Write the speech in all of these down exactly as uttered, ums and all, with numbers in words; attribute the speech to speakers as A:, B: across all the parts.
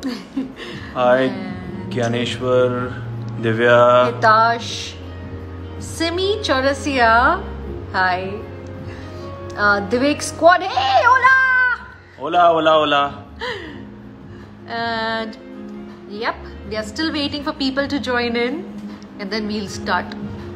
A: Hi, Gyaneshwar, Divya,
B: Hitash, Simi Chaurasia. Hi. Uh, Divik Squad. Hey, hola!
A: Hola, hola, hola.
B: And yep, we are still waiting for people to join in, and then we'll start.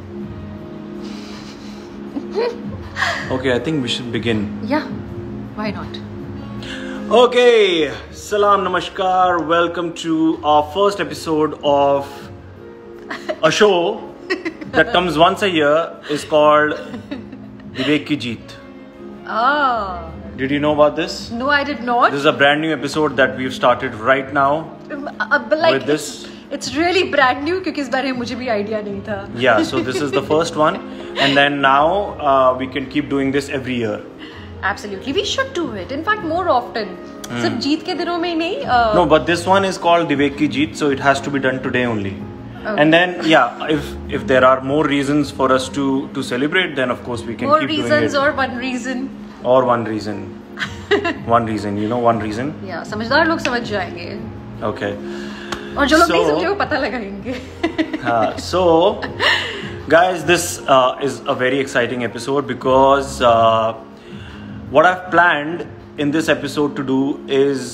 A: Okay, I think we should begin.
B: Yeah, why not?
A: Okay, salam, namaskar. Welcome to our first episode of a show that comes once a year. Is called Divek Ki Jeet.
B: Ah.
A: Did you know about this?
B: No, I did not.
A: This is a brand new episode that we've started right now.
B: Uh, but like
A: with this.
B: It's, it's really brand new क्योंकि इस बारे में मुझे भी idea नहीं था.
A: Yeah, so this is the first one, and then now uh, we can keep doing this every year.
B: Absolutely, we should do it. In fact, more often. Hmm. सिर्फ जीत के दिनों में ही नहीं. Uh,
A: no, but this one is called Divek Ki Jeet, so it has to be done today only. Okay. And then, yeah, if if there are more reasons for us to to celebrate, then of course we can
B: more
A: keep doing it.
B: More reasons or one reason.
A: Or one reason. One reason, you know, one reason.
B: Yeah, समझदार लोग समझ जाएंगे.
A: Okay.
B: और जो लोग नहीं समझे वो पता लगाएंगे.
A: uh, so, guys, this uh, is a very exciting episode because uh, what I've planned in this episode to do is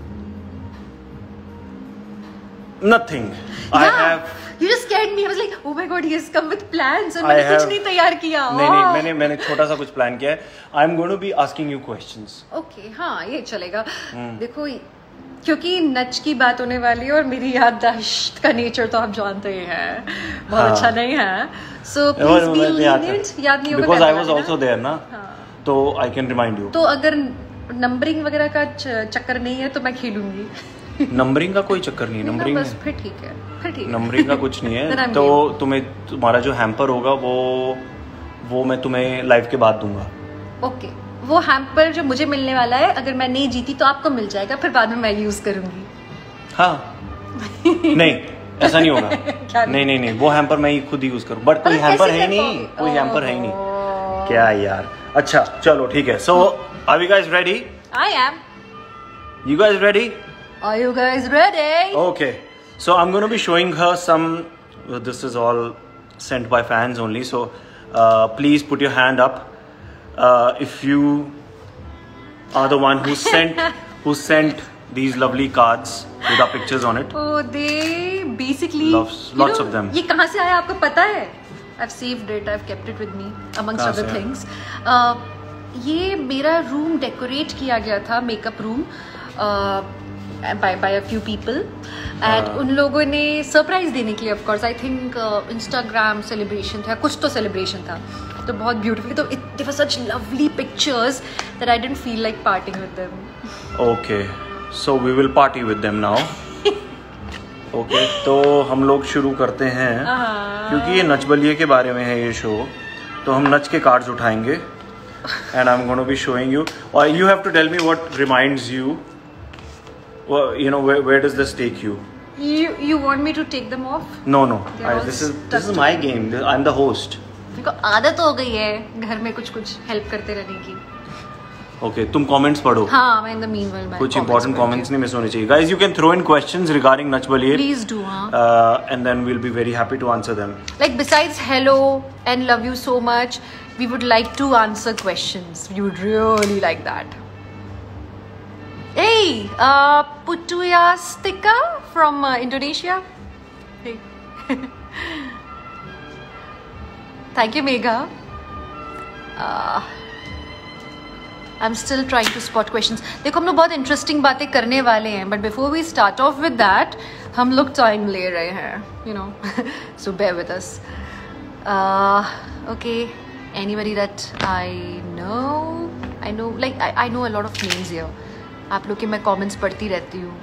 A: nothing.
B: Yeah.
A: I have.
B: You just scared me. I was like, oh my god, he has come with plans. और
A: I
B: मैंने
A: have,
B: कुछ नहीं तैयार किया.
A: नहीं नहीं मैंने मैंने छोटा सा कुछ प्लान किया है. I'm going to be asking you questions.
B: Okay, हाँ ये चलेगा. देखो क्योंकि नच की बात होने वाली है और मेरी याददाश्त का नेचर तो आप जानते ही हैं. बहुत हाँ. अच्छा नहीं है. So please be lenient. याद नहीं होगा.
A: Because I was also there ना. तो I can remind you.
B: तो अगर नंबरिंग वगैरह का चक्कर नहीं है तो मैं खेलूंगी.
A: नंबरिंग का कोई चक्कर नहीं है. नंबरिंग
B: बस फिर ठीक है. फिर ठीक है.
A: नंबरिंग का कुछ नहीं है. तो तुम्हें तुम्हारा जो हैम्पर होगा वो वो मैं तुम्हें लाइव के बाद दूंगा. ओके.
B: वो हैम्पर जो मुझे मिलने वाला है अगर मैं नहीं जीती तो आपको मिल जाएगा. फिर बाद में मैं यूज करूंगी.
A: हाँ. नहीं ऐसा नहीं होगा. नहीं नहीं नहीं वो हैम्पर मैं खुद ही यूज करूँ. बट कोई हैम्पर है नहीं. कोई हैम्पर है नहीं. क्या यार. अच्छा चलो ठीक है. So are you guys ready?
B: I am.
A: You guys ready?
B: Are you guys ready?
A: Okay. So I'm going to be showing her some. Well, this is all sent by fans only. So uh, please put your hand up uh, if you are the one who sent who sent these lovely cards with our pictures on it.
B: Oh, they basically
A: Loves, lots
B: know,
A: of them.
B: ये कहाँ से आया आपको पता है? I've saved it. I've kept it with me amongst other things. Uh, ये मेरा room decorate किया गया था, makeup room. Uh, by by a few people and uh, उन लोगों ने सरप्राइज देने के लिए of course I think Instagram celebration था, कुछ तो celebration था, तो बहुत beautiful. तो it, they were such lovely pictures that I didn't feel like parting with them.
A: Okay, so we will party with them now. Okay, तो हम लोग शुरू करते हैं uh-huh. क्योंकि ये नच बलिए के बारे में है ये शो, तो हम नच के कार्ड्स उठाएंगे and I'm going to be showing you. Or you have to tell me what reminds you. Well, you know where, where does this take you?
B: You you want me to take them off?
A: No no. I, this is this is my game. I'm the host.
B: मेरे को आदत हो गई है घर में कुछ कुछ हेल्प करते रहने की.
A: Okay, तुम comments पढ़ो.
B: हाँ मैं in the meanwhile मैं
A: कुछ important comments नहीं मिस होने चाहिए. Guys, you can throw in questions regarding Nach Baliye.
B: Please do. हाँ.
A: Uh, and then we'll be very happy to answer them.
B: Like besides hello and love you so much, we would like to answer questions. We would really like that. Hey, uh, Putuyastika from uh, Indonesia. Hey. Thank you, Megha. Uh, I'm still trying to spot questions. देखो हम लोग बहुत interesting बातें करने वाले हैं, but before we start off with that, हम लोग time ले रहे हैं, you know. So bear with us. Uh, okay, anybody that I know, I know, like I, I know a lot of names here. आप लोग के मैं comments पढ़ती रहती हूँ.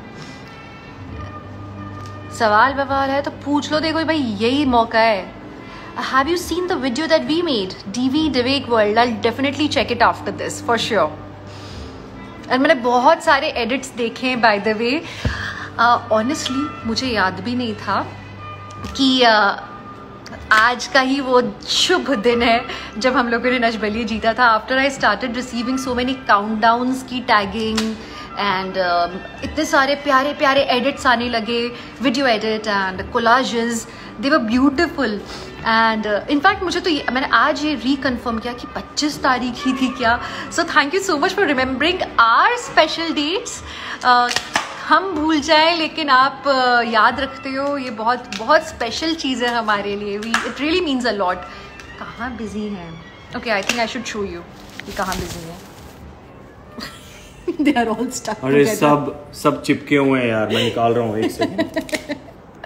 B: सवाल बवाल है तो पूछ लो. देखो भाई यही मौका है. Have you seen the video that we made? D V Divek World. I'll definitely check it after this for sure. और मैंने बहुत सारे edits देखे हैं by the way. uh, honestly मुझे याद भी नहीं था कि uh, आज का ही वो शुभ दिन है जब हम लोगों ने नच बलिए जीता था. After I started receiving so many countdowns की टैगिंग एंड uh, इतने सारे प्यारे प्यारे एडिट्स आने लगे, video edit and collages, they were beautiful. And in fact मुझे तो ये, मैंने आज ये रिकन्फर्म किया कि पच्चीस तारीख ही थी क्या. So thank you so much for remembering our special dates. हम भूल जाएं लेकिन आप uh, याद रखते हो, ये बहुत बहुत स्पेशल चीज़ है हमारे लिए. We it really means a lot. कहाँ बिजी हैं? Okay, I think I should show you कि कहाँ बिजी हैं. They are all stuck
A: अरे
B: together.
A: सब सब चिपके हुए हैं यार, मैं निकाल रहा हूँ एक सेकंड.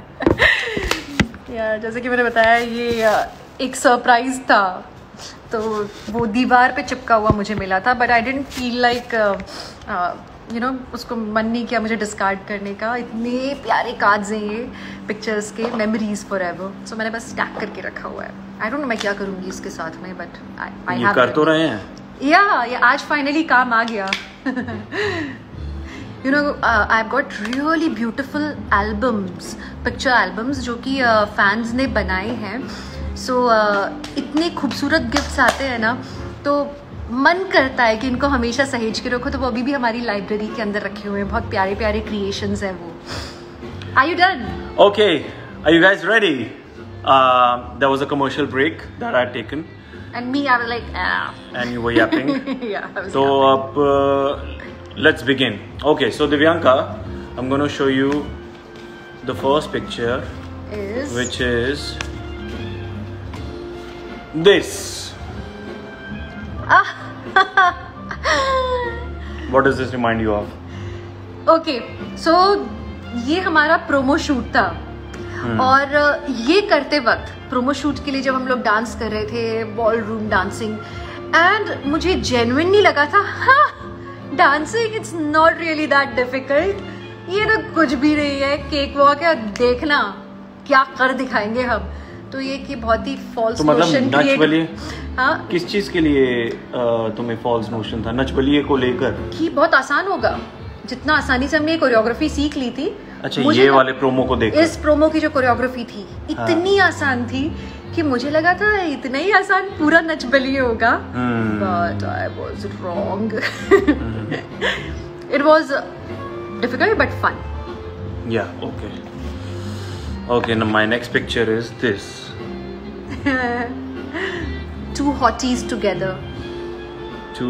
B: यार जैसे कि मैंने बताया, ये एक सरप्राइज था, तो वो दीवार पे चिपका हुआ मुझे मिला था, but I didn't feel like you know, उसको मन नहीं किया मुझे डिस्कार्ड करने का. इतने प्यारे कार्ड्स हैं ये पिक्चर्स के, मेमोरीज फॉर एवर. सो मैंने बस स्टैक करके रखा हुआ है. आई डोंट नो मैं क्या करूँगी इसके साथ में, बट आई
A: ये कर तो रहे हैं.
B: या ये आज फाइनली काम आ गया. You know, I have got really beautiful albums, picture albums, जो कि फैंस uh, ने बनाए हैं. सो so, uh, इतने खूबसूरत गिफ्ट्स आते हैं ना, तो मन करता है कि इनको हमेशा सहेज के रखो. तो वो अभी भी हमारी लाइब्रेरी के अंदर रखे हुए हैं. बहुत प्यारे प्यारे क्रिएशंस हैं वो. Are you done?
A: Okay, are you guys ready? There was a commercial break that I had taken.
B: And me, I was like, ah.
A: And you were yapping.
B: Yeah, I was
A: so uh, uh, let's begin. Okay, so Divyanka, I'm going to show you the first picture,
B: is
A: which is this.
B: Ah.
A: What does this remind you of?
B: Okay, so ये हमारा promo shoot था. Hmm. और ये करते वक्त promo shoot के लिए जब हम लोग डांस कर रहे थे, बॉल रूम डांसिंग, एंड मुझे जेन्युइनली लगा था, हाँ, dancing it's not really that difficult. ये तो कुछ भी नहीं है, केक वॉक है, देखना क्या कर दिखाएंगे हम. तो ये कि बहुत ही फॉल्स नोशन क्रिएट. हाँ,
A: किस चीज के लिए तुम्हें फॉल्स नोशन था? नच बलिए को लेकर
B: कि बहुत आसान होगा, जितना आसानी से हमने ये कोरियोग्राफी सीख ली थी.
A: अच्छा, ये वाले प्रोमो को देखकर
B: इस प्रोमो की जो कोरियोग्राफी थी इतनी हाँ. आसान थी कि मुझे लगा था इतना ही आसान पूरा नच बलिए होगा. But I was wrong. It was difficult but fun.
A: Yeah okay okay now my next picture is this.
B: Two hotties together.
A: Two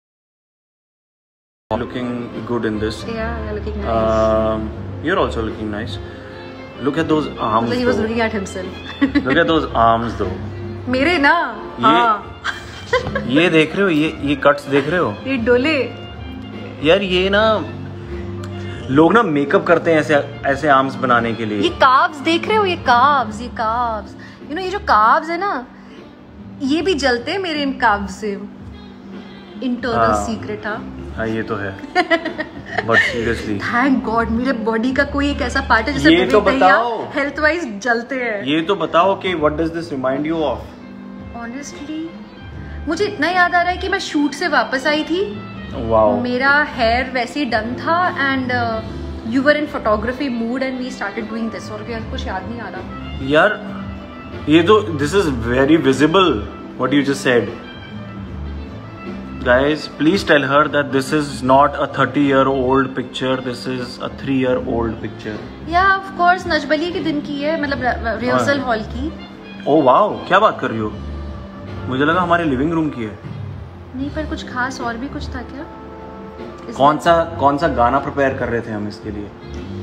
A: looking good in this.
B: Yeah, you're looking nice.
A: Um, you're also looking nice. Look at those arms.
B: So he was looking at himself.
A: Look at those arms though.
B: मेरे ना. हाँ.
A: ये देख रहे हो, ये ये cuts देख रहे हो?
B: ये डोले.
A: यार ये ना लोग ना मेकअप करते हैं ऐसे ऐसे आर्म्स बनाने के लिए.
B: ये काव्स देख रहे हो? ये काव्स, ये काव्स. यू नो, ये जो काव्स है ना, ये भी जलते हैं मेरे इन काव्स से. Internal secret. हाँ
A: हाँ, ये तो है. बट सीरियसली
B: थैंक गॉड मेरे बॉडी का कोई एक ऐसा पार्ट है जिसे
A: ये तो बताओ,
B: हेल्थ वाइज जलते हैं.
A: ये तो बताओ कि what does this remind you of?
B: Honestly मुझे इतना याद आ रहा है कि मैं शूट से वापस आई थी.
A: वाओ.
B: मेरा हेयर वैसे ही डन था and you were in photography mood and we started doing this. और कुछ याद नहीं आ रहा
A: यार. ये तो this is very visible what you just said. Guys, please tell her that this is not a thirty year old picture, this is a three year old picture.
B: Yeah, of course, नचबली के दिन की है, मतलब rehearsal hall की.
A: Oh wow, क्या बात कर रही हो? मुझे लगा हमारे लिविंग रूम की है.
B: नहीं, पर कुछ खास और भी कुछ था क्या?
A: कौन सा कौन सा गाना प्रिपेयर कर रहे थे हम इसके लिए?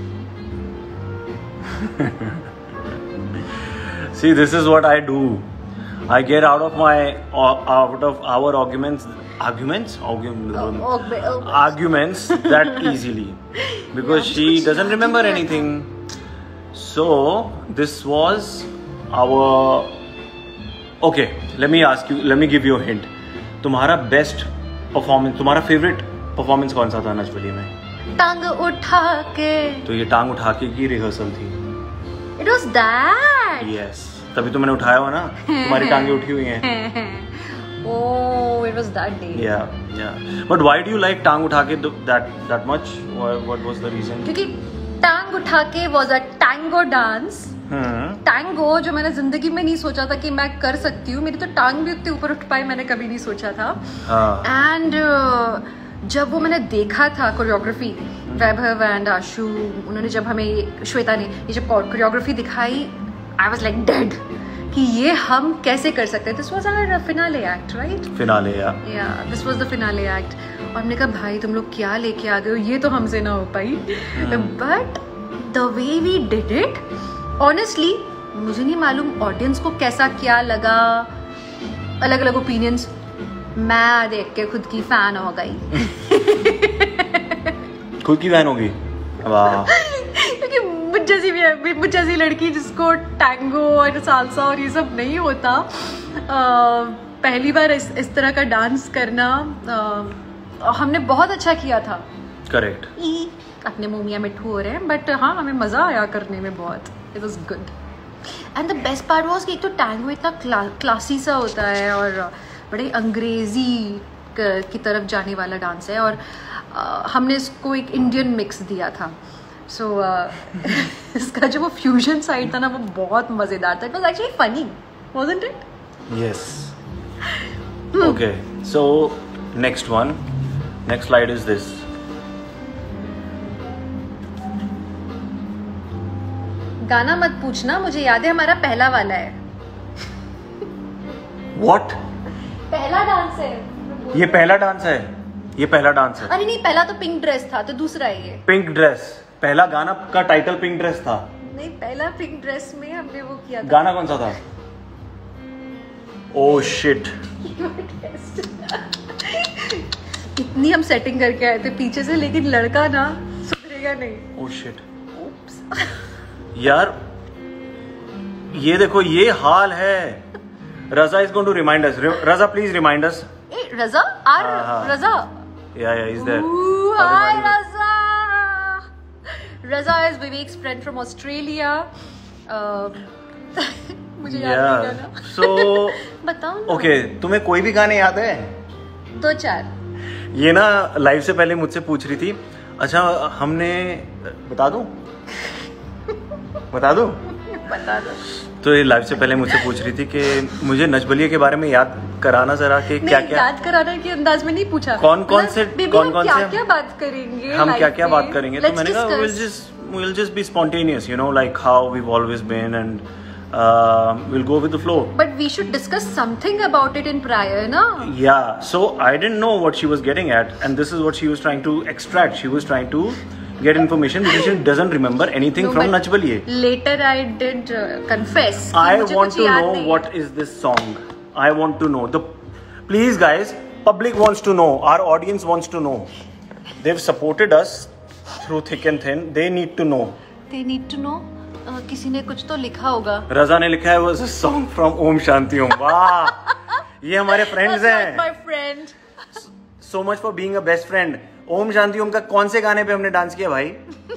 A: See, this is what I do. I get out of my out of our arguments arguments arguments,
B: oh, oh, oh.
A: arguments that easily because yeah, she doesn't remember anything. So this was our okay. Let me ask you. Let me give you a hint. तुम्हारा best performance, तुम्हारा favorite performance कौन सा था नचबली में?
B: टांग उठा के.
A: तो ये टांग उठा के की रिहर्सल थी.
B: It was that.
A: Yes. तभी तो मैंने उठाया हुआ ना. तुम्हारी टांगे उठी हुई हैं.
B: Oh, it was that day.
A: Yeah, yeah. But why do you like टांग उठा के that that much? What was the reason?
B: क्योंकि टांग उठा के was a tango dance. Tango जो मैंने जिंदगी में नहीं सोचा था कि मैं कर सकती हूँ. मेरी तो टांग भी उतने ऊपर उठ पाई मैंने कभी नहीं सोचा था. एंड जब वो मैंने देखा था कोरियोग्राफी, वैभव एंड आशु उन्होंने जब हमें, श्वेता ने ये जब कोरियोग्राफी दिखाई, आई वाज लाइक डेड कि ये हम कैसे कर सकते हैं. This was our finale act, right?
A: Finale, yeah
B: yeah this was the finale act. और हमने कहा भाई तुम लोग क्या लेके आ गए हो, ये तो हमसे ना हो पाई. But the way we did it, honestly मुझे नहीं मालूम ऑडियंस को कैसा क्या लगा, अलग अलग ओपिनियंस. मैं देख के खुद की फैन हो गई.
A: खुद की फैन होगी, वाह.
B: क्योंकि मुझ जैसी भी मुझ जैसी लड़की जिसको टैंगो और सालसा और ये सब नहीं होता, आ, पहली बार इस, इस तरह का डांस करना, आ, हमने बहुत अच्छा किया था.
A: करेक्ट.
B: अपने मुंह मियां मिट्ठू हो रहे हैं, बट हाँ हमें मजा आया करने में बहुत. It was good. And the best part was कि एक तो टैंगो इतना क्ला, क्लासी सा होता है और बड़े अंग्रेजी की तरफ जाने वाला डांस है, और आ, हमने इसको एक इंडियन मिक्स दिया था. सो so, uh, इसका जो वो फ्यूजन साइड था ना, वो बहुत मजेदार था. It was actually funny, wasn't it?
A: Yes. Okay, so next one, next slide is this.
B: गाना मत पूछना, मुझे याद है हमारा पहला वाला है.
A: What?
B: पहला डांस है
A: ये. पहला डांस है ये. पहला डांस है.
B: अरे नहीं, पहला तो पिंक ड्रेस था, तो दूसरा है ये.
A: Pink dress. पहला गाना का टाइटल पिंक ड्रेस था.
B: नहीं, पहला पिंक ड्रेस में हमने वो किया था.
A: गाना कौन सा था? Oh shit.
B: कितनी हम सेटिंग करके आए थे पीछे से, लेकिन लड़का ना सुधरेगा नहीं.
A: Oh shit. यार ये देखो, ये हाल है. Raza is going to remind us. Raza please remind us.
B: ए रजा, आर Raza.
A: Yeah yeah is there.
B: Hi Raza. Raza is Vivek's friend from Australia. मुझे याद नहीं गाना.
A: सो
B: बताओ ना.
A: ओके, तुम्हें कोई भी गाने याद है?
B: दो चार.
A: ये ना लाइव से पहले मुझसे पूछ रही थी. अच्छा हमने, बता दूं बता दूं
B: बता दो.
A: तो ये लाइव से पहले मुझसे पूछ रही थी कि मुझे नच बलिए के बारे में याद कराना जरा, कि क्या क्या
B: याद कराना के अंदाज में नहीं पूछा.
A: कौन कौन से कौन कौन से
B: क्या क्या बात करेंगे,
A: हम क्या क्या बात करेंगे. तो मैंने कहा we'll just we'll just be spontaneous, you know, like how we've always been, and uh, we'll go with the flow.
B: But we should discuss something about it in prior, na?
A: Yeah. So I didn't know what she was getting at, and this is what she was trying to extract. She was trying to get information because she doesn't remember anything no, from Nach Baliye.
B: Later I did uh, confess.
A: I want to know what is this song. I want to know. The please guys, public wants to know. Our audience wants to know. They've supported us through thick and thin. They need to know.
B: They need to know. Uh, किसी ने कुछ तो लिखा होगा.
A: रजा ने लिखा है was a song from Om Shanti Om. वाह, ये हमारे friends हैं.
B: My friend.
A: So much for being a best friend. Om Shanti Om का कौन से गाने पे हमने डांस किया भाई?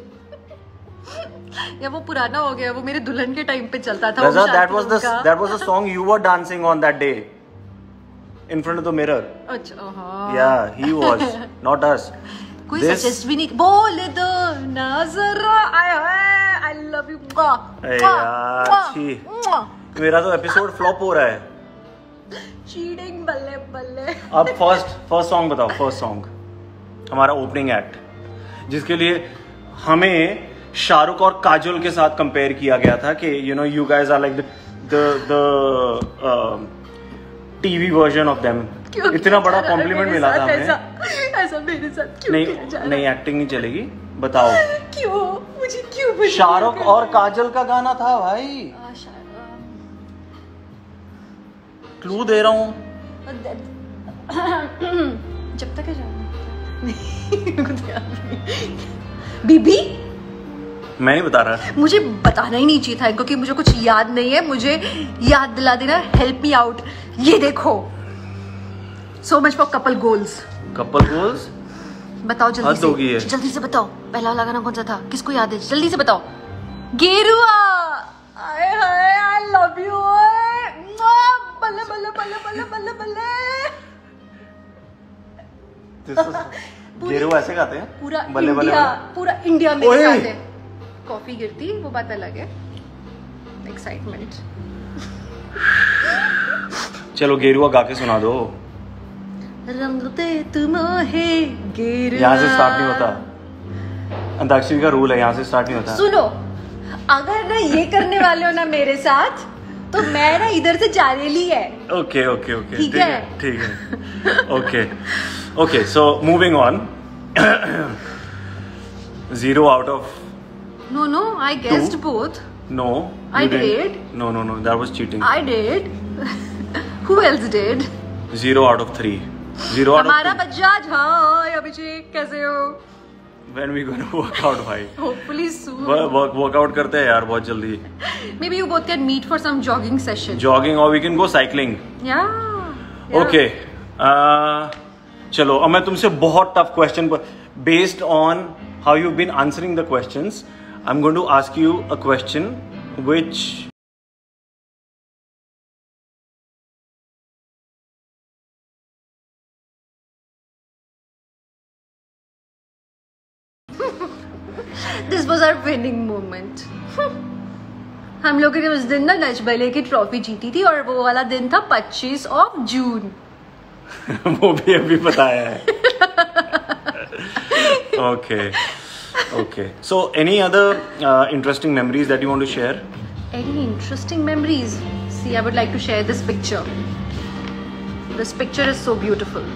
B: या वो पुराना हो गया, वो मेरे दुल्हन के टाइम पे चलता था.
A: Raza, that was the that was the song you were dancing on that day in front of the mirror.
B: अच्छा हाँ.
A: Yeah, he was, not us.
B: कोई सजेस्ट भी नहीं. बोल दो ना जरा, I love you.
A: यार छी, मेरा तो एपिसोड फ्लॉप हो रहा है.
B: चीटिंग बल्ले बल्ले.
A: अब फर्स्ट फर्स्ट सॉन्ग बताओ. फर्स्ट सॉन्ग हमारा ओपनिंग एक्ट, जिसके लिए हमें शाहरुख और काजोल के साथ कंपेयर किया गया था कि you know you guys are like the the TV version of them. इतना बड़ा कॉम्प्लीमेंट मिला था हमें. ऐसा,
B: ऐसा मेरे साथ क्यों
A: नहीं नहीं, एक्टिंग नहीं चलेगी. बताओ
B: क्यों, मुझे क्यों.
A: शाहरुख और काजल का गाना था भाई. क्लू दे रहा हूँ.
B: जब तक है बीबी.
A: मैं नहीं बता रहा.
B: मुझे बताना ही नहीं चाहिए था, क्योंकि मुझे कुछ याद नहीं है. मुझे याद दिला देना. Help me out. ये देखो, so much for couple goals.
A: Couple goals.
B: बताओ जल्दी से, जल्दी से बताओ. पहला वाला गाना कौन सा था, किसको याद है? जल्दी से बताओ. गेरुआ. आए हाय, आई लव यू. बल्ले बल्ले बल्ले बल्ले बल्ले बल्ले.
A: गेरुआ ऐसे गाते हैं
B: पूरा
A: बल्ले बल्ले.
B: पूरा इंडिया में गाते हैं. कॉफी गिरती वो बात अलग है. एक्साइटमेंट.
A: चलो गेरुआ गा के सुना दो.
B: रंग दे तुम है गिरना।
A: यहाँ से स्टार्ट नहीं होता, अंताक्षरी का रूल है, यहाँ से स्टार्ट नहीं होता।
B: सुनो, अगर ना ये करने वाले हो ना मेरे साथ, तो मैं ना इधर से चारेली है।
A: ओके ओके ओके,
B: ठीक है
A: ठीक है, okay okay. So moving on, zero out of
B: no no, I guessed both.
A: No,
B: I did.
A: No no no, that was cheating.
B: I did. Who else did?
A: Zero out of three, zero out
B: हमारा बजाज। हाय अभिषेक, कैसे हो?
A: When we gonna work out, भाई?
B: Hopefully soon.
A: Work workout करते हैं यार बहुत जल्दी।
B: Maybe you both can meet for some jogging session.
A: Jogging or we can go cycling.
B: Yeah. yeah.
A: Okay. Uh, चलो, अब मैं तुमसे बहुत tough question, based on how you've been answering the questions, I'm going to ask you a question which
B: This was our winning moment. हम लोगों ने उस दिन ना नच बलिए की ट्रॉफी जीती थी, और वो वाला दिन था पच्चीस ऑफ जून।
A: वो भी अभी बताया है। Okay. Okay. So, any other uh, interesting memories that you want to share?
B: Any interesting memories? See, I would like to share this picture. This picture is so beautiful,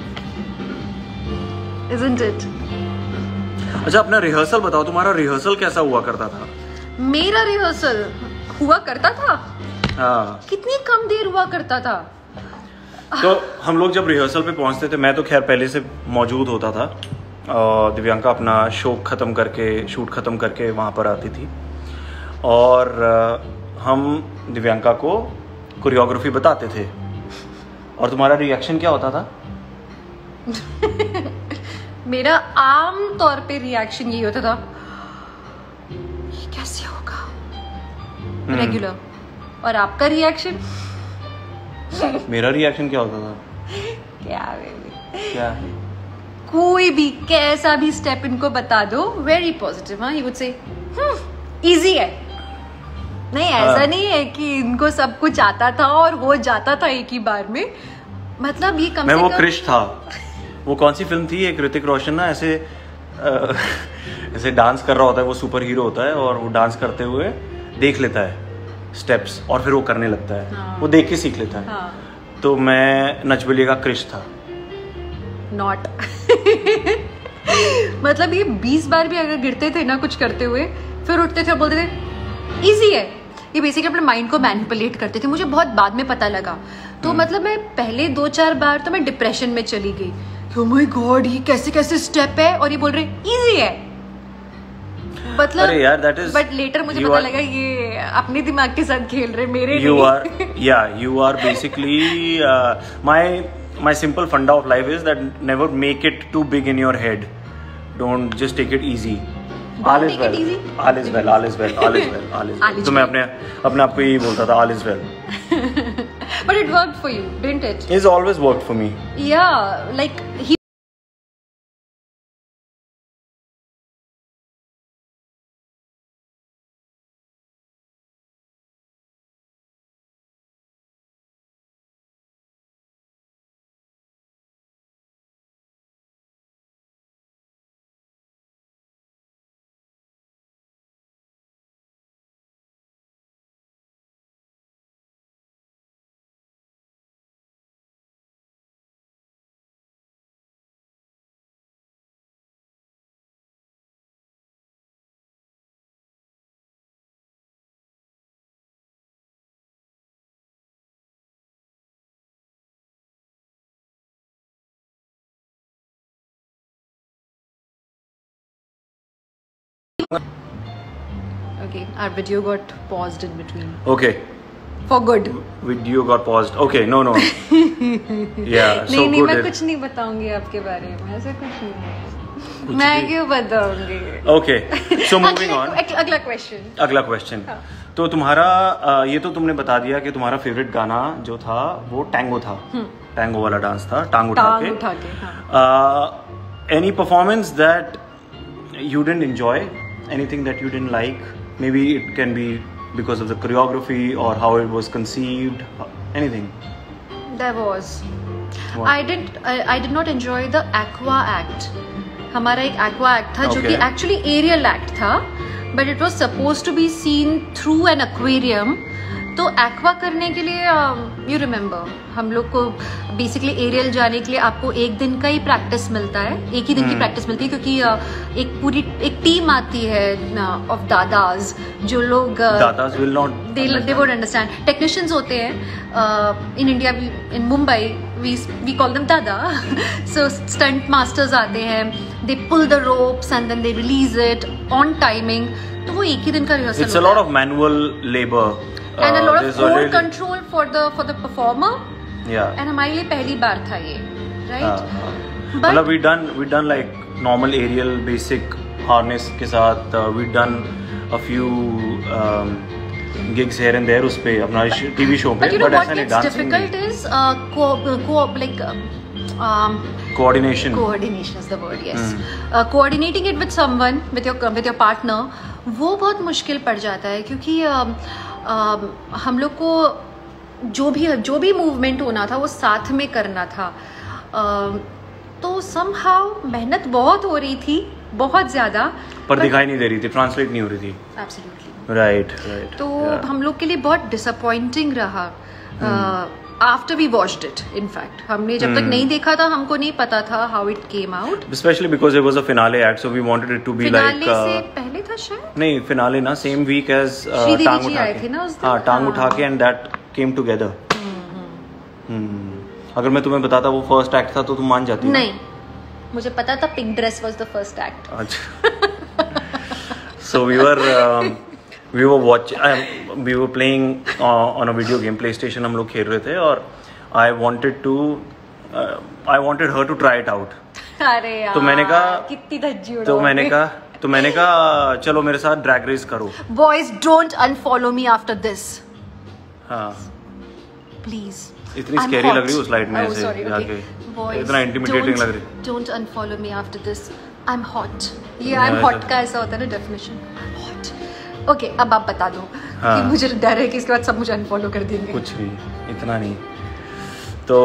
B: isn't it?
A: अच्छा, अपना rehearsal बताओ, तुम्हारा rehearsal कैसा हुआ करता था?
B: मेरा rehearsal हुआ करता था?
A: हाँ।
B: कितनी कम देर हुआ करता था?
A: तो हम लोग जब रिहर्सल पे पहुंचते थे, मैं तो खैर पहले से मौजूद होता था, और दिव्यांका अपना शो ख़त्म करके, शूट ख़त्म करके वहाँ पर आती थी, और हम दिव्यांका को कोरियोग्राफी बताते थे, और तुम्हारा रिएक्शन क्या होता था?
B: मेरा आम तौर पे रिएक्शन यही होता था, ये कैसे होगा, रेगुलर। और आपका रिएक्शन?
A: मेरा रिएक्शन क्या होता था?
B: क्या बेबी,
A: क्या?
B: कोई भी कैसा भी स्टेप इनको बता दो, वेरी पॉजिटिव। हाँ, ही वुड से इजी है। नहीं, ऐसा
A: हाँ।
B: नहीं है कि इनको सब कुछ आता था और हो जाता था एक ही बार में। मतलब ये कम
A: मैं
B: से
A: वो
B: कम
A: क्रिश था। वो कौन सी फिल्म थी, एक ऋतिक रोशन ना ऐसे आ, ऐसे डांस कर रहा होता है, वो सुपर हीरो होता है, और वो डांस करते हुए देख लेता है स्टेप्स, और फिर वो करने लगता है।
B: हाँ।
A: वो देख के सीख लेता है।
B: हाँ।
A: तो मैं नच बलिए का क्रिश था।
B: नॉट मतलब ये बीस बार भी अगर गिरते थे ना कुछ करते हुए, फिर उठते थे और बोलते थे इजी है। ये बेसिकली अपने माइंड को मैनिपुलेट करते थे। मुझे बहुत बाद में पता लगा। तो मतलब मैं पहले दो चार बार तो मैं डिप्रेशन में चली गई, ओह माय गॉड, ये कैसे कैसे स्टेप है, और ये बोल रहे इजी है। मतलब
A: अरे यार, that is,
B: बट लेटर मुझे पता लगा ये अपने दिमाग के साथ खेल रहे, मेरे
A: you
B: नहीं।
A: are yeah you are basically uh, my my simple funda of life is that never make it too big in your head. Don't just take it easy. All is well. All is well. All is well. All is well. All is well. तो मैं अपने अपने आप को यही बोलता था, all is well.
B: But it worked for you, didn't it?
A: It's always worked for me.
B: Yeah, like he Okay, our video got paused in between.
A: Okay.
B: For good.
A: Video got paused. Okay, no, no. Yeah, so
B: नहीं नहीं,
A: good.
B: मैं कुछ नहीं बताऊंगी आपके बारे में, ऐसा कुछ नहीं है। मैं क्यों बताऊंगी?
A: Okay, so moving on.
B: अगला क्वेश्चन।
A: अगला क्वेश्चन। तो तुम्हारा आ, ये तो तुमने बता दिया कि तुम्हारा फेवरेट गाना जो था वो टैंगो था। टैंगो वाला डांस था, टांग उठा के।
B: टांग उठा के, हाँ।
A: Any performance that you didn't enjoy? Anything that you didn't like? Maybe it can be because of the choreography or how it was conceived. Anything.
B: There was. I did I did not enjoy the aqua act. हमारा एक aqua act था जो कि actually aerial act था, but it was supposed to be seen through an aquarium. तो aqua करने के लिए यू uh, रिमेम्बर हम लोग को बेसिकली एरियल जाने के लिए आपको एक दिन का ही प्रैक्टिस मिलता है, एक ही दिन hmm. की प्रैक्टिस मिलती है क्योंकि uh, एक पूरी एक टीम आती है ऑफ uh, दादाज जो लोग
A: dadas will not
B: they they won't understand technicians होते हैं in India in Mumbai we we call them dada so stunt masters आते हैं, they pull the ropes and then they release it on timing. तो वो एक ही दिन का rehearsal
A: it's a lot of manual labour
B: and a lot of core control for the for the performer.
A: Yeah.
B: And हमारे लिए पहली बार था ये, right?
A: uh, मतलब we done we done like normal aerial basic harness के साथ uh, we done a few um, gigs here and there उस पे अपना टीवी शो पे.
B: But you know what gets difficult is uh, co co like um,
A: coordination.
B: Coordination is the word, yes. Hmm. Uh, coordinating it with someone with your with your partner वो बहुत मुश्किल पड़ जाता है क्योंकि uh, Uh, हम लोग को जो भी जो भी मूवमेंट होना था वो साथ में करना था. uh, तो somehow मेहनत बहुत हो रही थी, बहुत ज़्यादा,
A: पर दिखाई नहीं दे रही थी, ट्रांसलेट नहीं हो रही थी.
B: Absolutely.
A: Right right.
B: तो yeah. हम लोग के लिए बहुत डिसअपॉइंटिंग रहा after we watched it. In fact हमने जब तक नहीं देखा था हमको नहीं पता था how it came out,
A: especially because it was a finale act so we wanted it to be like.
B: Finale से पहले था शायद.
A: नहीं, फिनाले ना सेम वीक एज टांग उठा के. हाँ, टांग उठा के एंड दैट केम टुगेदर. अगर मैं तुम्हें बताता वो फर्स्ट एक्ट था तो तुम मान जाती.
B: नहीं, मुझे पता था pink dress was the first act.
A: अच्छा. So we were we were watch uh, we were playing uh, on a video game, PlayStation हम लोग खेल रहे थे और I wanted to uh, I wanted her to try it out.
B: अरे यार,
A: तो मैंने कहा
B: कितनी धज्जी उड़ाओ.
A: तो मैंने कहा तो मैंने कहा चलो मेरे साथ ड्रैग रेस करो.
B: Boys don't unfollow me after this.
A: हाँ.
B: Please.
A: इतनी स्कैरी लग रही है उस लाइट में से जाके. इतना इंटिमिडेटिंग लग रही.
B: Don't unfollow me after this. I'm hot. ये I'm hot का ऐसा होता है ना definition. I'm hot. Okay okay, अब आप बता दो. हाँ. कि मुझे डर है कि इसके बाद सब मुझे अनफॉलो कर देंगे.
A: कुछ भी, इतना नहीं. तो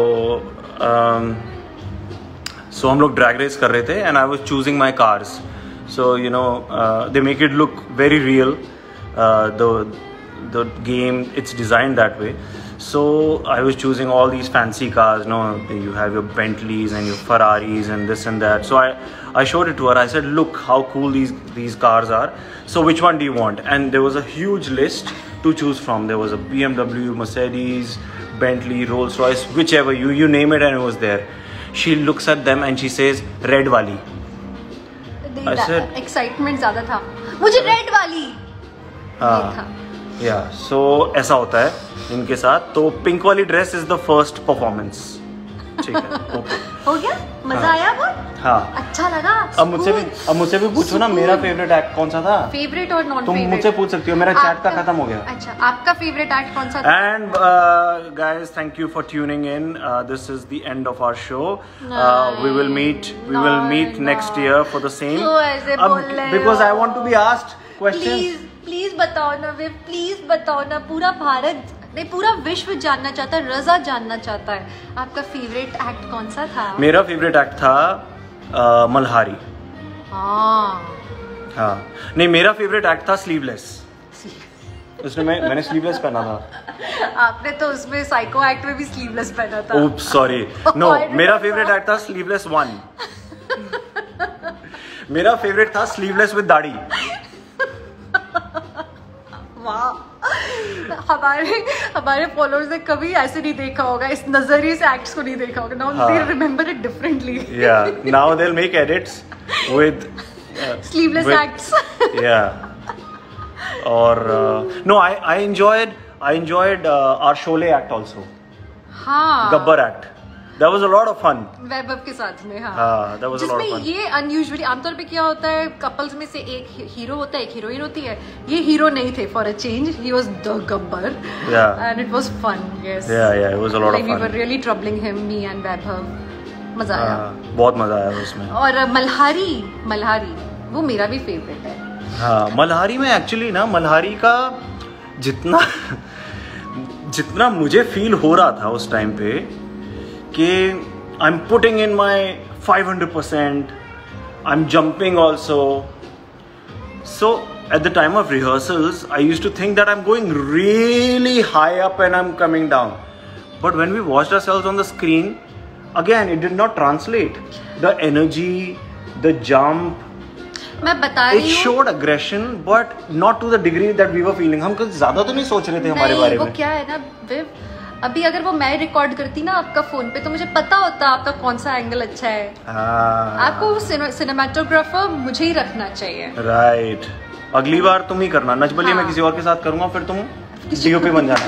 A: सो um, हम लोग ड्रैग रेस कर रहे थे and I was choosing my cars. So you know they make it look very real. The the game it's designed that way. So I was choosing all these fancy cars. No, you have your Bentleys and your Ferraris and this and that. So I, I showed it to her. I said, "Look how cool these these cars are. So which one do you want?" And there was a huge list to choose from. There was a B M W, Mercedes, Bentley, Rolls Royce, whichever you you name it, and it was there. She looks at them and she says, "Red wali." I said,
B: excitement ज़्यादा था. मुझे red वाली.
A: हाँ. या सो ऐसा होता है इनके साथ. तो पिंक वाली dress is the first performance. ठीक है, ओके.
B: हो गया, मजा आया वो.
A: हाँ,
B: अच्छा लगा.
A: अब मुझसे भी अब मुझसे भी पूछो ना मेरा फेवरेट एक्ट कौन सा था.
B: फेवरेट और नॉन
A: फेवरेट तुम मुझसे पूछ सकती हो. मेरा चैट का खत्म हो गया.
B: अच्छा, आपका फेवरेट एक्ट कौन सा था?
A: And guys, thank you for tuning in. This is the end of our show. We will meet we will meet next year for the same. Because I want to be asked questions.
B: Please बताओ ना वे, please बताओ ना. पूरा भारत नहीं, पूरा विश्व जानना चाहता है, रजा जानना चाहता है आपका फेवरेट एक्ट कौन सा था.
A: मेरा फेवरेट एक्ट था uh, मल्हारी.
B: हाँ
A: हाँ नहीं, मेरा फेवरेट एक्ट था स्लीवलेस. उसमें मैं मैंने स्लीवलेस पहना था.
B: आपने तो उसमें साइको एक्ट में भी स्लीवलेस पहना था.
A: Oops, sorry. नो, मेरा फेवरेट एक्ट था स्लीवलेस वन. मेरा फेवरेट था स्लीवलेस विद दाढ़ी.
B: हमारे हमारे फॉलोअर्स ने कभी ऐसे नहीं देखा होगा, इस नजरिए से एक्ट्स को नहीं देखा होगा. Now they remember it differently.
A: Yeah now they will make edits with
B: sleeveless acts.
A: Yeah और no, I I enjoyed I enjoyed our Sholay act also.
B: हाँ,
A: Gabbar act. That was a lot of fun.
B: Vaibhav के साथ में. हाँ,
A: हाँ, that was a lot of fun.
B: जिसमें ये unusually आमतौर पे क्या होता है, कपल्स में से एक हीरो होता है, एक हीरोइन होती है. ये हीरो नहीं थे. For a change he was the Gabbar.
A: Yeah.
B: And it was fun. Yes.
A: Yeah, yeah, it was a lot
B: like
A: of fun.
B: We were really troubling him, me and Vaibhav. मजा आया.
A: बहुत मजा आया उसमें.
B: और मल्हारी मल्हारी वो मेरा भी फेवरेट है.
A: हाँ, मल्हारी में एक्चुअली ना, मल्हारी का जितना जितना मुझे फील हो रहा था उस टाइम पे कि I am putting in my five hundred percent, I'm jumping also. So at the time of rehearsals, I used to think that I'm going really high up and I'm coming down. But when we watched ourselves on the screen, again, it did not translate. The energy, the jump,
B: मैं बता रही
A: it showed aggression, but not to the degree that we were feeling. हम कुछ ज़्यादा तो नहीं सोच रहे थे हमारे बारे में.
B: वो क्या है ना विव, अभी अगर वो मैं रिकॉर्ड करती ना आपका फोन पे तो मुझे पता होता आपका कौन सा एंगल अच्छा है. हाँ. आपको सिनेमेटोग्राफर मुझे ही रखना चाहिए.
A: Right right. अगली बार तुम ही करना. नच बलिए हाँ. मैं किसी और के साथ करूंगा, फिर तुम डीओपी बन जाना.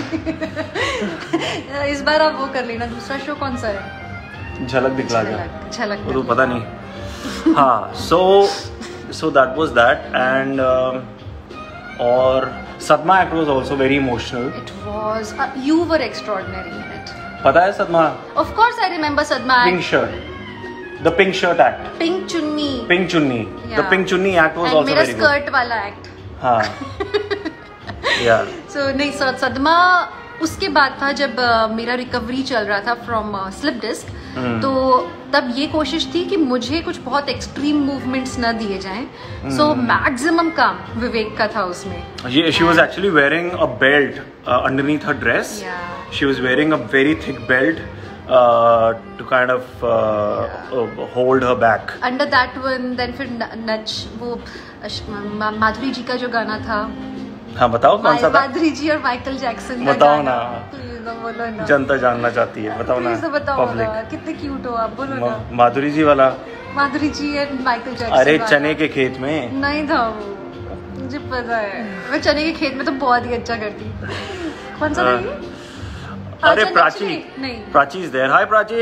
B: इस बार आप वो कर लेना. दूसरा शो कौन सा है?
A: झलक दिखला जा.
B: झलक
A: वो तो पता नहीं. हाँ. So so that was that and और Sadma act was also very emotional.
B: It was. Uh, you were extraordinary in it.
A: पता है Sadma?
B: Of course I remember Sadma act.
A: Pink shirt. The pink shirt act.
B: Pink chunni.
A: Pink chunni. Yeah. The pink chunni act was
B: And
A: also very good.
B: And मेरा skirt वाला act.
A: हाँ. Yeah.
B: So नहीं Sadma उसके बाद था जब uh, मेरा recovery चल रहा था फ्रॉम स्लिप डिस्क. तो तब ये कोशिश थी कि मुझे कुछ बहुत एक्सट्रीम मूवमेंट्स न दिए जाएं. सो मैक्सिमम काम विवेक का था उसमें.
A: ये she was actually wearing a belt underneath her dress. She was wearing a very thick belt to kind of hold her back.
B: Under that one then फिर नच वो माधुरी जी का जो गाना था.
A: हाँ बताओ कौन सा था?
B: माधुरी जी और माइकल जैक्सन.
A: बताओ ना.
B: बोलो ना.
A: जनता जानना चाहती है. बताओ ना.
B: तो बताओ ना. कितने क्यूट हो आप. बोलो ना.
A: माधुरी जी वाला.
B: माधुरी जी और माइकल जैक्सन.
A: अरे चने के खेत में.
B: नहीं था वो. मुझे पता है. मैं चने के खेत में तो बहुत ही अच्छा करती. कौन सा था ये?
A: अरे प्राची.
B: नहीं.
A: Prachi is there. Hi Prachi.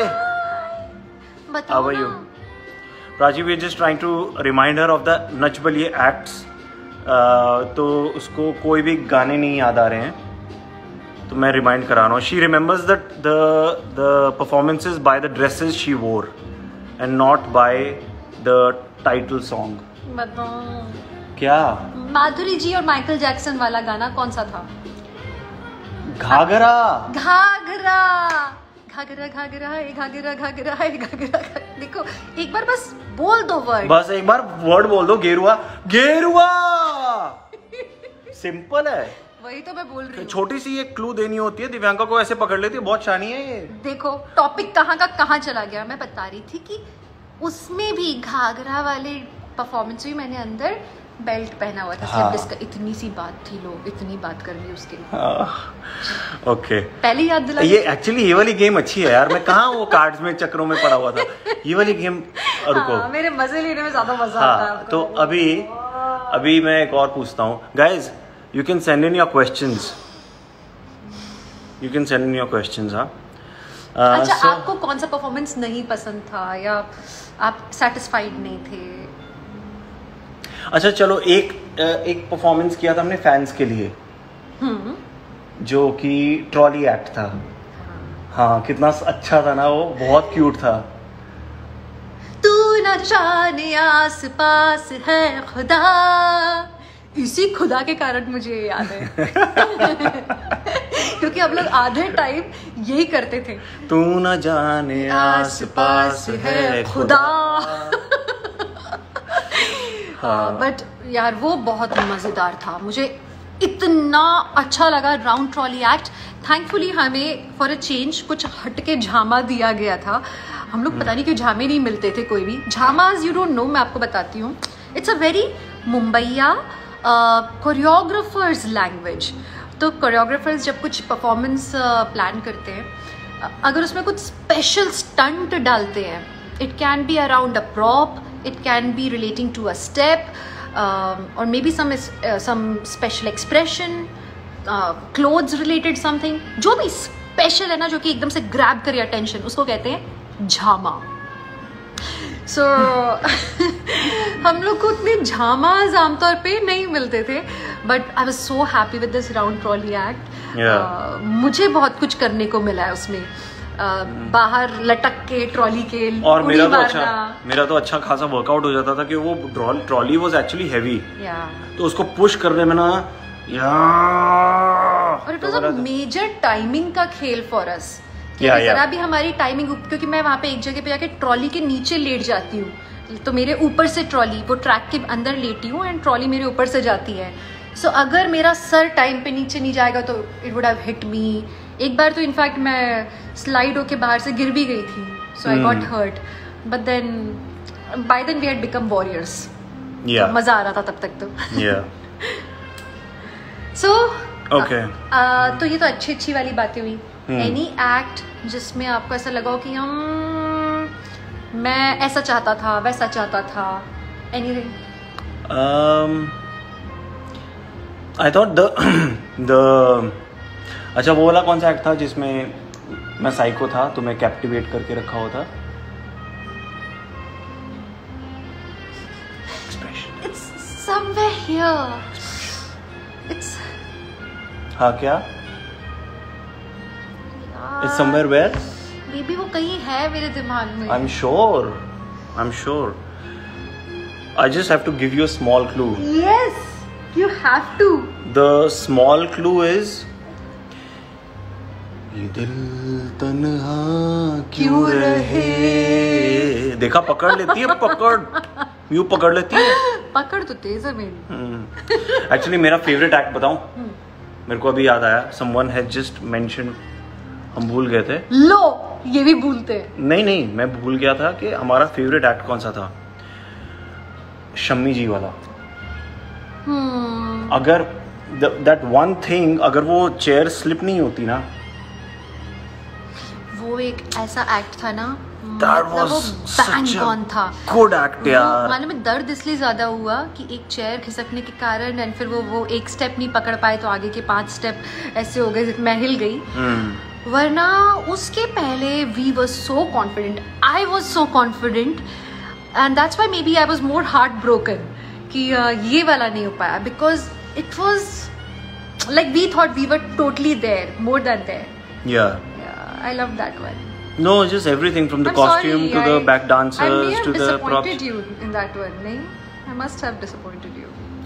B: बताओ ना.
A: Prachi we are just trying to remind her of the Nach Baliye acts. तो उसको कोई भी गाने नहीं याद आ रहे हैं तो मैं रिमाइंड करा रहा हूँ. She remembers the the performances by the dresses she wore and not by the title song.
B: बताओ
A: क्या?
B: माधुरी जी और माइकल जैक्सन वाला गाना कौन सा था?
A: घाघरा.
B: घाघरा घाघरा घाघरा है घाघरा घाघरा है घाघरा. देखो एक बार बस बोल दो वर्ड.
A: बस एक बार वर्ड बोल दो. गेरुआ. गेरुआ. सिंपल है.
B: वही तो मैं बोल रही हूँ.
A: छोटी सी एक क्लू देनी होती है. दिव्यांका को ऐसे पकड़ लेती है. बहुत शानी है ये.
B: देखो टॉपिक कहाँ का कहाँ चला गया. मैं बता रही थी कि उसमें भी घाघरा वाले परफॉर्मेंस भी मैंने अंदर बेल्ट पहना हुआ था. हाँ. जिसका इतनी सी बात थी. लोग इतनी बात कर रही उसके लिए.
A: ओके.
B: पहले याद दिला.
A: ये एक्चुअली ये वाली गेम अच्छी है यार. मैं कहाँ वो कार्ड्स में चक्रों में पड़ा हुआ था. ये वाली गेम रुको.
B: हाँ, मेरे मजे लेने में ज्यादा मजा
A: हाँ,
B: आता है.
A: तो अभी अभी मैं एक और पूछता हूँ. Guys you can send in your questions. You can send in your questions. हाँ.
B: अच्छा so, आपको कौन सा परफॉर्मेंस नहीं पसंद था या आप सेटिस्फाइड नहीं थे?
A: अच्छा चलो एक एक परफॉर्मेंस किया था हमने फैंस के लिए.
B: हम्म.
A: जो कि ट्रॉली एक्ट था. हाँ कितना अच्छा था ना वो. बहुत क्यूट था.
B: तू न जाने आस पास है खुदा. इसी खुदा के कारण मुझे याद है. क्योंकि हम लोग आधे टाइम यही करते थे.
A: तू न जाने आस पास है खुदा.
B: हाँ. बट यार वो बहुत मजेदार था. मुझे इतना अच्छा लगा राउंड ट्रॉली एक्ट. थैंकफुली हमें फॉर अ चेंज कुछ हटके झामा दिया गया था. हम लोग पता नहीं क्यों झामे नहीं मिलते थे कोई भी. Jhamas you don't know. मैं आपको बताती हूँ. It's a very Mumbaiya choreographers language. तो कोरियोग्राफर्स जब कुछ परफॉर्मेंस प्लान uh, करते हैं, अगर उसमें कुछ स्पेशल स्टंट डालते हैं, it can be around a prop, it can be relating to a step um, or maybe some uh, some special expression, uh, clothes related something. जो भी स्पेशल है ना, जो कि एकदम से ग्रैब करे अटेंशन, उसको कहते हैं झामा. सो so, हम लोग को उतने झामाज आमतौर पे नहीं मिलते थे. But I was so happy with this round trolley act. मुझे बहुत कुछ करने को मिला है उसमें. Uh, बाहर लटक के ट्रॉली के.
A: और मेरा तो अच्छा मेरा तो अच्छा खासा वर्कआउट हो जाता था कि वो ट्रॉली वाज एक्चुअली हेवी. तो उसको पुश करने में ना यार.
B: और it was a major timing का खेल फॉर अस
A: yeah, yeah.
B: जरा भी हमारी टाइमिंग, क्योंकि मैं वहाँ पे एक जगह पे जाके ट्रॉली के नीचे लेट जाती हूँ, तो मेरे ऊपर से ट्रॉली, वो ट्रैक के अंदर लेटी हूँ एंड ट्रॉली मेरे ऊपर से जाती है. सो so, अगर मेरा सर टाइम पे नीचे नहीं जाएगा तो it would have hit me. एक बार तो इनफैक्ट मैं स्लाइड होके बाहर से गिर भी गई थी, so I got hurt, but then by then we had become warriors. मजा आ रहा था तब तक तो. सो ओके, तो ये तो अच्छी अच्छी वाली बातें हुई. एनी एक्ट जिसमें आपको ऐसा लगा हो कि हम मैं ऐसा चाहता था, वैसा चाहता था, anything?
A: I thought the the अच्छा वो वाला कौन सा एक्ट था जिसमें मैं साइको था, तुम्हें कैप्टिवेट करके रखा हुआ था?
B: It's somewhere here. It's
A: हाँ क्या? It's somewhere where?
B: Maybe वो कहीं है मेरे दिमाग में.
A: I'm sure. I'm sure. I just have to give you a small clue.
B: Yes, you have to.
A: The small clue is ये दिल तन्हा क्यों रहे. देखा, पकड़ लेती है, पकड़ यूं पकड़ लेती है.
B: पकड़ तो तेज है मेरी.
A: एक्चुअली मेरा फेवरेट एक्ट बताऊं, मेरे को अभी याद आया. Someone had just mentioned, हम भूल गए थे.
B: लो, ये भी भूलते हैं.
A: नहीं नहीं, मैं भूल गया था कि हमारा फेवरेट एक्ट कौन सा था. शम्मी जी वाला.
B: hmm.
A: अगर दैट वन थिंग, अगर वो चेयर स्लिप नहीं होती ना,
B: वो एक ऐसा एक्ट था ना,
A: That was such a good act यार.
B: मालूम है दर्द इसलिए ज्यादा हुआ कि एक चेयर खिसकने के कारण एंड फिर वो वो एक स्टेप नहीं पकड़ पाए तो आगे के पांच स्टेप ऐसे हो गए, मैं हिल गई. hmm. वरना उसके पहले we were so confident, I was so confident and that's why maybe I was more heartbroken कि uh, ये वाला नहीं हो पाया, because it was like we thought we were totally there, more than there.
A: Yeah.
B: I love that one.
A: No, just everything from the
B: I'm
A: costume
B: sorry,
A: to
B: I,
A: the back dancers
B: I may have
A: to the props.
B: disappointed you in that one, nahin? I must have disappointed you.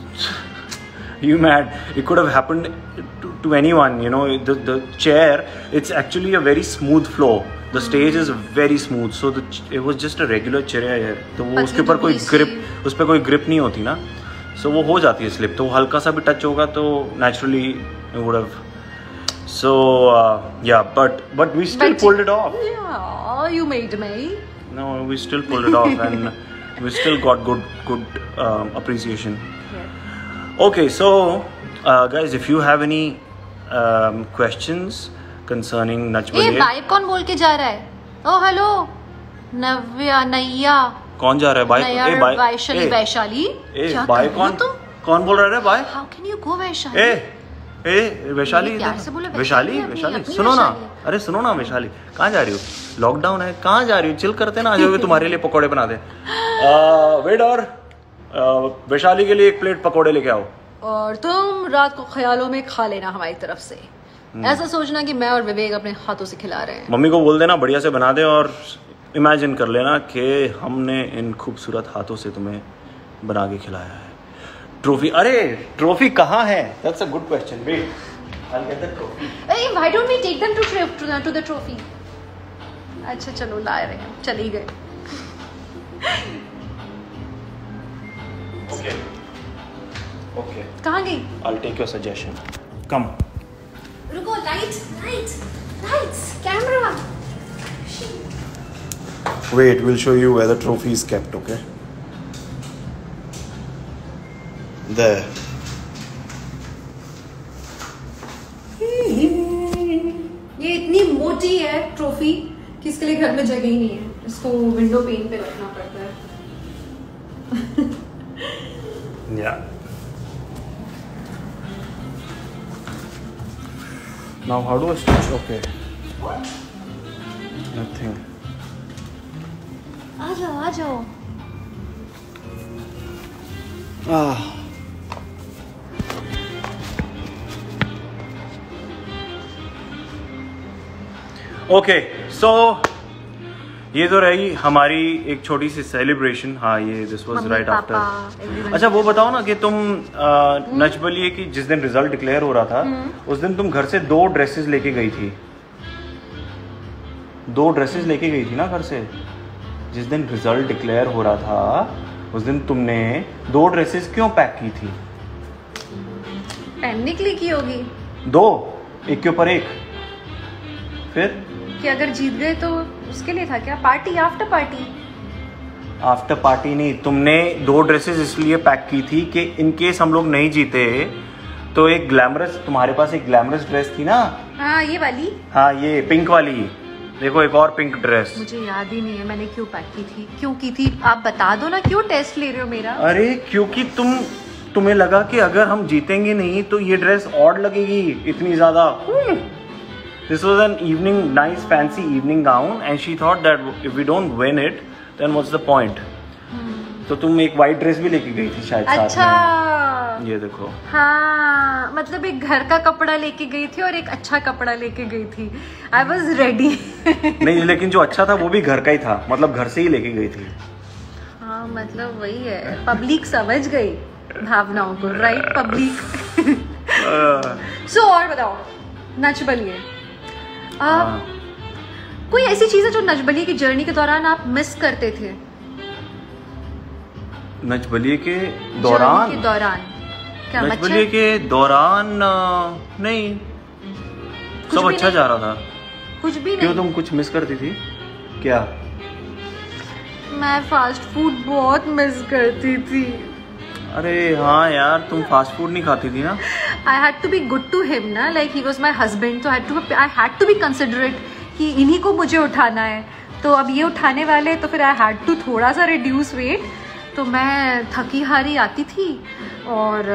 A: You mad? It could have happened to, to anyone, you know. The the chair, it's actually a very smooth floor. The mm. stage is very smooth, so the it was just a regular chair here. तो वो उसके ऊपर कोई grip, उस पे कोई grip नहीं होती ना, so वो हो जाती है slip. तो हल्का सा भी touch होगा तो naturally it would have. So uh, yeah, but but we still but, pulled it off.
B: Yeah, you made me.
A: No, we still pulled it off, and we still got good good um, appreciation. Yeah. Okay, so uh, guys, if you have any um, questions concerning Nach Baliye.
B: ए bike कौन बोल के जा रहा है? ओ hello, नव्या नैया.
A: कौन जा रहा है बाइक?
B: ए बाइक. वैशाली वैशाली.
A: ए बाइक कौन? कौन बोल रहा है bike?
B: How can you go Vaishali?
A: ए ए वैशाली, वैशाली वैशाली सुनो ना, अरे सुनो ना वैशाली, कहाँ जा रही हो? लॉकडाउन है, कहाँ जा रही हो? चिल करते ना, आ जाओगे, तुम्हारे लिए पकोड़े बना दे. वेट, और वैशाली के लिए एक प्लेट पकोड़े लेके आओ.
B: और तुम रात को ख्यालों में खा लेना हमारी तरफ से. ऐसा सोचना कि मैं और विवेक अपने हाथों से खिला रहे हैं.
A: मम्मी को बोल देना बढ़िया से बना दे, और इमेजिन कर लेना कि हमने इन खूबसूरत हाथों से तुम्हें बना के खिलाया है. ट्रॉफी, अरे ट्रॉफी कहाँ है? That's a good question. Wait, I'll get the trophy.
B: Hey, why don't we take them to to the, to the trophy? अच्छा चलो ला रहे हैं, चली गए.
A: Okay. Okay.
B: कहाँ गई?
A: I'll take your suggestion. Come.
B: रुको, light, light, lights, camera.
A: Wait, we'll show you where the trophy is kept. Okay. There.
B: ये इतनी मोटी है ट्रॉफी कि इसके लिए घर में जगह ही नहीं है, इसको विंडो पेन पे रखना पड़ता है.
A: Yeah. Now how do I stitch? Okay.
B: What?
A: Nothing.
B: आ जाओ, आ जाओ.
A: Ah. ओके, सो ये तो रही हमारी एक छोटी सी सेलिब्रेशन. हाँ, ये दिस वाज राइट आफ्टर. अच्छा वो बताओ ना कि तुम नच बलिए की जिस दिन रिजल्ट डिक्लेयर हो रहा था, उस दिन तुम घर से दो ड्रेसेस लेके गई थी. दो ड्रेसेस लेके गई थी ना घर से। जिस दिन रिजल्ट डिक्लेयर हो रहा था उस दिन तुमने दो ड्रेसेस क्यों पैक की थी?
B: पहनने के लिए की होगी।
A: दो, एक के ऊपर एक। फिर
B: कि अगर जीत गए तो उसके लिए था क्या? Party, after party.
A: After party नहीं, तुमने दो ड्रेसेस इसलिए पैक की थी कि इन केस हम लोग नहीं जीते तो एक ग्लैमरस, तुम्हारे पास एक ग्लैमरस ड्रेस थी ना।
B: हाँ ये वाली।
A: हाँ ये पिंक वाली, देखो एक और पिंक ड्रेस।
B: मुझे याद ही नहीं है मैंने क्यों पैक की थी, क्यों की थी, आप बता दो ना, क्यों टेस्ट ले रहे हो मेरा?
A: अरे क्योंकि तुम तुम्हें लगा कि अगर हम जीतेंगे नहीं तो ये ड्रेस ऑड लगेगी इतनी ज्यादा। This was an evening, nice fancy evening gown and she thought that if we don't win it then what's the point. तो तुम एक वाइट ड्रेस भी लेके गई थी शायद।
B: अच्छा
A: साथ में। ये देखो।
B: हाँ मतलब एक घर का कपड़ा लेके गई थी और एक अच्छा कपड़ा लेके गई थी। I was ready.
A: नहीं लेकिन जो अच्छा था वो भी घर का ही था, मतलब घर से ही लेके गई थी।
B: हाँ मतलब वही है, पब्लिक समझ गई भावनाओं को, राइट? पब्लिक। सो और बताओ, नच बलिए।
A: हाँ।
B: कोई ऐसी चीज है जो नच बलिए की जर्नी के दौरान आप मिस करते थे?
A: नच बलिए के दौरान?
B: के दौरान क्या?
A: नच बलिए के दौरान नहीं, सब अच्छा जा रहा था।
B: कुछ भी नहीं?
A: क्यों, तुम कुछ मिस करती थी क्या?
B: मैं फास्ट फूड बहुत मिस करती थी।
A: अरे हाँ यार, तुम फास्ट फूड नहीं खाती थी ना।
B: I had to be good to him ना, like he was my husband, तो I had to be, I had to be considerate कि इन्हीं को मुझे उठाना है, तो अब ये उठाने वाले, तो फिर I had to थोड़ा सा reduce weight। तो मैं थकी हारी आती थी और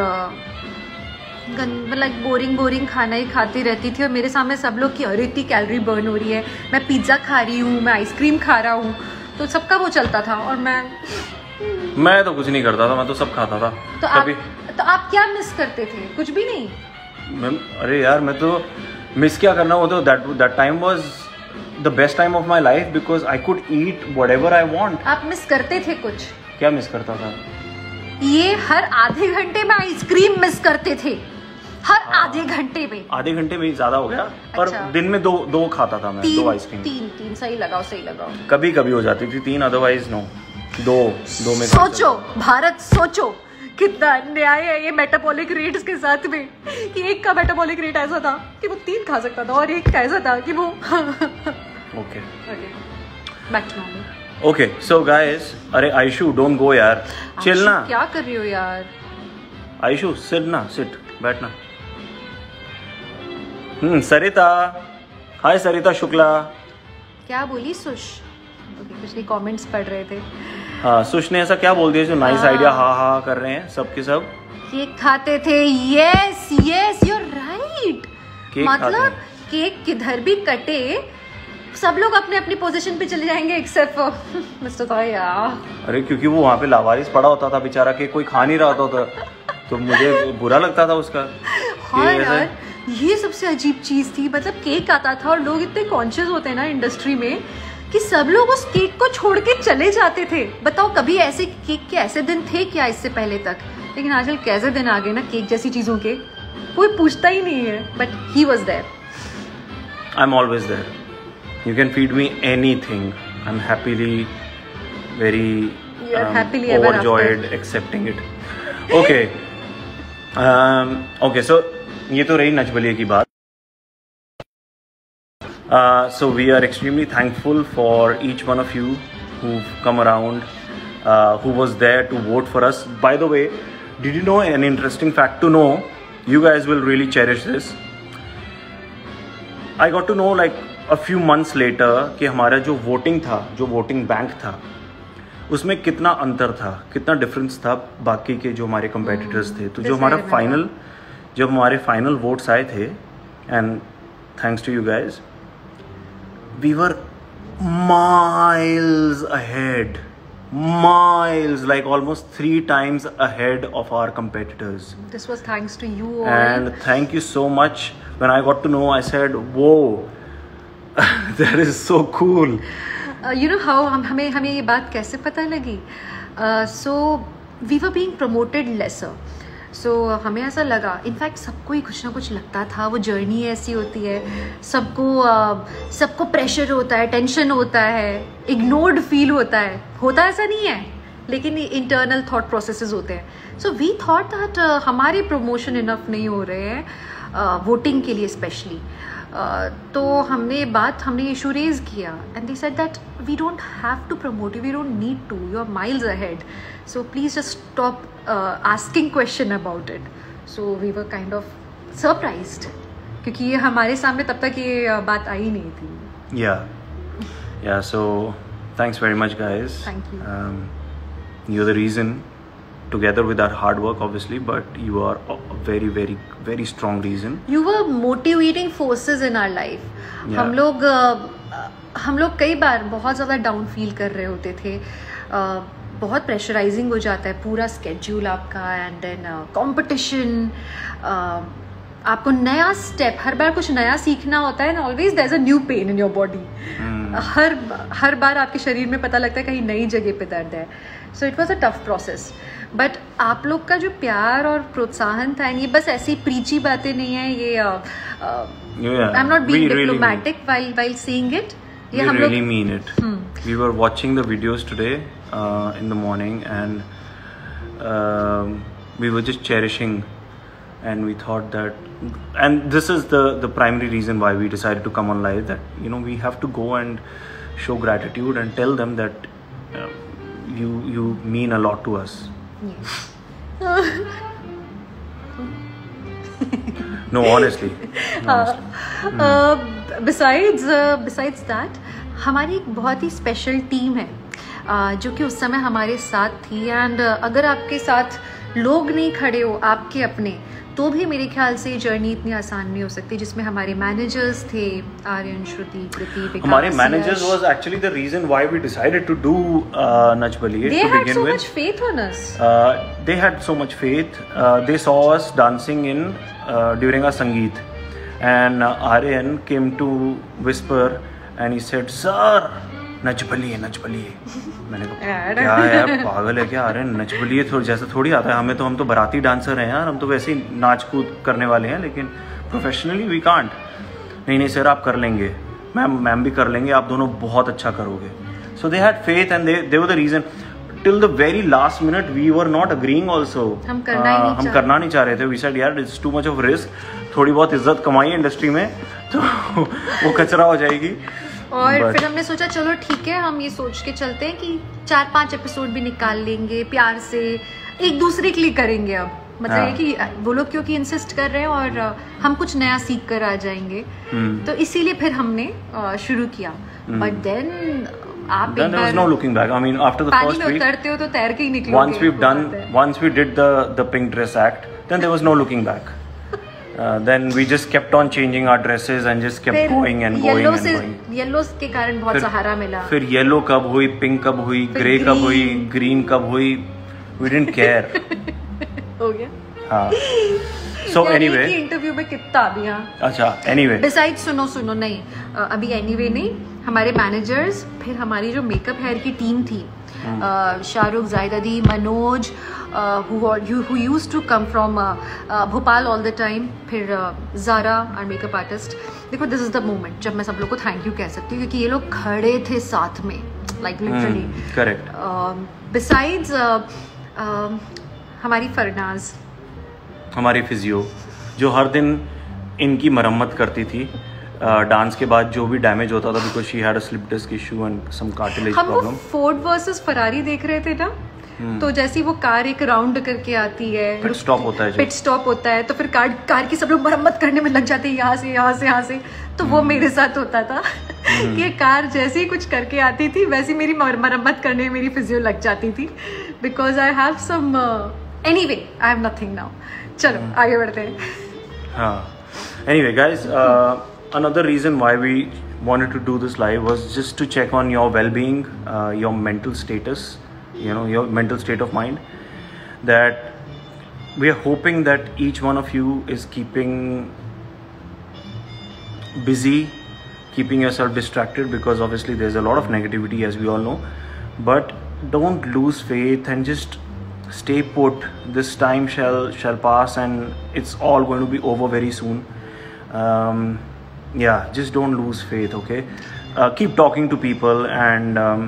B: लाइक बोरिंग बोरिंग खाना ही खाती रहती थी और मेरे सामने सब लोग की अरे इतनी कैलोरी बर्न हो रही है, मैं पिज्ज़ा खा रही हूँ, मैं आइसक्रीम खा रहा हूँ, तो सबका वो चलता था और मैं
A: मैं तो कुछ नहीं करता था, मैं तो सब खाता था।
B: तो
A: कभी
B: आप तो आप क्या मिस करते थे? कुछ भी नहीं।
A: मैं, अरे यार मैं तो मिस क्या करना, वो तो that that time was the best time of my life because I could eat whatever I want.
B: आप मिस करते थे कुछ?
A: क्या मिस करता था?
B: ये हर आधे घंटे में आइसक्रीम मिस करते थे, हर आधे घंटे में।
A: आधे घंटे में ज्यादा हो गया, पर
B: अच्छा।
A: दिन में दो दो खाता था मैं,
B: तीन,
A: दो आइसक्रीम।
B: तीन तीन सही लगाओ, सही लगाओ।
A: कभी कभी हो जाती थी तीन, अदरवाइज नो। दो दो में
B: सोचो भारत, सोचो कितना अन्याय है ये मेटाबॉलिक रेट्स के साथ में, कि एक का मेटाबॉलिक रेट ऐसा था कि वो तीन खा सकता था और एक का ऐसा था कि वो
A: okay
B: back to normal.
A: Okay so guys, अरे आयशु डोंट गो यार, चिल ना।
B: क्या कर रही हो यार?
A: आयशु सिट ना, सिट, बैठना। हम्म सरिता, हाय सरिता शुक्ला।
B: क्या बोली सुश? ओके कुछ नहीं, कमेंट्स पढ़ रहे थे।
A: हाँ सुश ने ऐसा क्या बोल दिया जो नाइस आइडिया हा हा कर रहे हैं सब के सब?
B: केक खाते थे। Yes yes you are right. मतलब केक किधर भी कटे सब लोग अपने अपनी पोजीशन पे चले जाएंगे एक्सेप्ट मिस्टर ताया।
A: अरे क्योंकि वो वहाँ पे लावारिस पड़ा होता था बेचारा, के कोई खा नहीं रहा था तो मुझे बुरा लगता था उसका।
B: हाँ यार ये सबसे अजीब चीज थी, मतलब केक आता था और लोग इतने कॉन्शियस होते हैं ना इंडस्ट्री में कि सब लोग उस केक को छोड़ के चले जाते थे। बताओ कभी ऐसे केक के ऐसे दिन थे क्या इससे पहले तक? लेकिन आजकल कैसे दिन आ गए ना केक जैसी चीजों के, कोई पूछता ही नहीं है। But he was there.
A: I am always there, you can feed me anything, I am happily very overjoyed accepting it. Okay okay so ये तो रही नच बलिए की बात। Uh, so we are extremely thankful for each one of you who've come around, uh, who was there to vote for us. By the way, did you know an interesting fact to know? You guys will really cherish this. I got to know like a few months later कि हमारा जो voting था, जो voting bank था, उसमें कितना अंतर था, कितना difference था बाकी के जो हमारे competitors थे। तो जो हमारा final, जब हमारे final votes आए थे, and thanks to you guys, we were miles ahead, miles, like almost three times ahead of our competitors.
B: This was thanks to you all.
A: And thank you so much. When I got to know, I said, whoa, that is so cool.
B: Uh, you know how हम हमें हमें ये बात कैसे पता लगी? uh, so we were being promoted lesser. So so, हमें ऐसा लगा, इनफैक्ट सबको ही कुछ ना कुछ लगता था, वो जर्नी ऐसी होती है, सबको uh, सबको प्रेशर होता है, टेंशन होता है, इग्नोर्ड फील होता है, होता ऐसा नहीं है, लेकिन इंटरनल थॉट प्रोसेसेस होते हैं. सो वी थॉट दैट हमारे प्रमोशन इनफ नहीं हो रहे हैं वोटिंग uh, के लिए स्पेशली. Uh, तो हमने बात हमने इशू रेज किया and they said that we don't have to promote you, we don't need to, you are miles ahead, so please just stop asking question about it. So we were kind of surprised, क्योंकि ये हमारे सामने तब तक ये uh, बात आई नहीं थी.
A: Yeah yeah so thanks very much guys.
B: Thank you.
A: You're the reason, together with our hard work obviously, but you are a very very very strong reason.
B: You were motivating forces in our life.
A: Yeah.
B: हम लोग हम लोग कई बार बहुत ज़्यादा down feel कर रहे होते थे, uh, बहुत प्रेशराइजिंग हो जाता है पूरा स्केड्यूल आपका, एंड देन कंपटीशन, आपको नया स्टेप, हर बार कुछ नया सीखना होता है, and always there is a new pain in your body. हर हर बार आपके शरीर में पता लगता है कहीं नई जगह पे दर्द है. So it was a tough process, but आप लोग का जो प्यार और प्रोत्साहन था, ये बस ऐसी प्रीची बातें नहीं है, ये I am not being diplomatic while while saying it, ये हम लोग
A: really mean it. hmm. We were watching the videos today uh, in the morning, and uh, we were just cherishing, and we thought that, and this is the the primary reason why we decided to come on live, that you know we have to go and show gratitude and tell them that uh, you you mean a lot to us.
B: Yes.
A: No, honestly. honestly.
B: uh, uh, besides uh, besides that, हमारी एक बहुत ही special team है uh, जो कि उस समय हमारे साथ थी, एंड uh, अगर आपके साथ लोग नहीं खड़े हो आपके अपने, तो भी मेरे ख्याल से जर्नी इतनी आसान नहीं हो सकती. जिसमें हमारे मैनेजर्स थे, आर्यन, श्रुति, कृति, विकास.
A: हमारे managers was actually the reason why we decided to do Nach Baliye
B: They
A: to
B: had
A: begin
B: so
A: with.
B: much faith on us.
A: Uh, they had so much faith. Uh, they saw us dancing in uh, during our Sangeet, and uh, Aryan came to whisper and he said, "Sir, Nach Baliye Nach Baliye." मैंने कहा क्या यार, पागल है क्या आर्यन, नच बलिए थोड़ा जैसा थोड़ी आता है हमें, तो हम तो बाराती डांसर हैं यार, हम तो वैसे ही नाच कूद करने वाले हैं, लेकिन प्रोफेशनली वी कांट. नहीं नहीं सर आप कर लेंगे, मैम मैम भी कर लेंगे, आप दोनों बहुत अच्छा करोगे. So they had faith and they they were the reason. Till the very last minute we were not agreeing also.
B: हम करना ही नहीं
A: हम करना नहीं चाह रहे थे. वी सेड यार it's too much of risk, थोड़ी बहुत इज्जत कमाई इंडस्ट्री में तो वो कचरा हो जाएगी.
B: और
A: But,
B: फिर हमने सोचा चलो ठीक है, हम ये सोच के चलते हैं कि चार पांच एपिसोड भी निकाल लेंगे, प्यार से एक दूसरे के लिए करेंगे. अब मतलब
A: हाँ.
B: ये कि वो लोग क्योंकि इंसिस्ट कर रहे हैं और हम कुछ नया सीख कर आ जाएंगे,
A: hmm.
B: तो इसीलिए फिर हमने शुरू किया. बट देन आप
A: then there was no looking back. I mean after the
B: पानी
A: first
B: में
A: week,
B: उतरते हो तो तैर के ही निकलोगे.
A: once we've done, once we did the the pink dress act, then there was no looking back. Uh, then we just kept on changing our dresses and just kept going and going and going.
B: Yellow के कारण बहुत सहारा मिला.
A: फिर yellow कब हुई, pink कब हुई, grey कब हुई, ग्रीन कब हुई, we didn't care.
B: हो गया.
A: हाँ. So anyway.
B: इंटरव्यू में कितना अभी. हाँ.
A: अच्छा anyway.
B: Besides सुनो सुनो नहीं अभी anyway नहीं, हमारे मैनेजर्स, फिर हमारी जो मेकअप हेयर की टीम थी, Shahrukh, जायदादी, Manoj, Uh, who, who who used to come from uh, uh, Bhopal all the time, फिर uh, Zara our makeup artist. देखो this is the moment जब मैं सब लोग को थैंक यू कह सकती हूँ, क्योंकि ये लोग खड़े थे साथ में, like literally.
A: hmm, correct.
B: uh, besides uh, uh, हमारी फरनाज,
A: हमारी फिजियो जो हर दिन इनकी मरम्मत करती थी. डांस uh, के बाद जो भी डैमेज होता था, because she had a slip disc issue and some cartilage problem.
B: हम फोर्ड वर्सेस फरारी देख रहे थे ना, Hmm. तो जैसी वो कार एक राउंड करके आती है,
A: पिट स्टॉप होता है,
B: पिट स्टॉप होता है, तो फिर कार कार की सब लोग मरम्मत करने में लग जाते हैं, यहाँ से यहाँ से यहाँ से. तो hmm. वो मेरे साथ होता था hmm. कि कार जैसे ही कुछ करके आती थी, वैसे मेरी मरम्मत करने में मेरी फिजियो लग जाती थी, because I have some anyway I have nothing now. चलो hmm. आगे बढ़ते हैं.
A: हाँ. Anyway guys, another reason why we wanted to do this live was just to check on your well-being, uh, your mental status, you know, your mental state of mind, that we are hoping that each one of you is keeping busy, keeping yourself distracted, because obviously there's a lot of negativity, as we all know. But don't lose faith and just stay put. This time shall shall pass, and it's all going to be over very soon. Um, yeah, just don't lose faith, okay? Uh, keep talking to people, and um,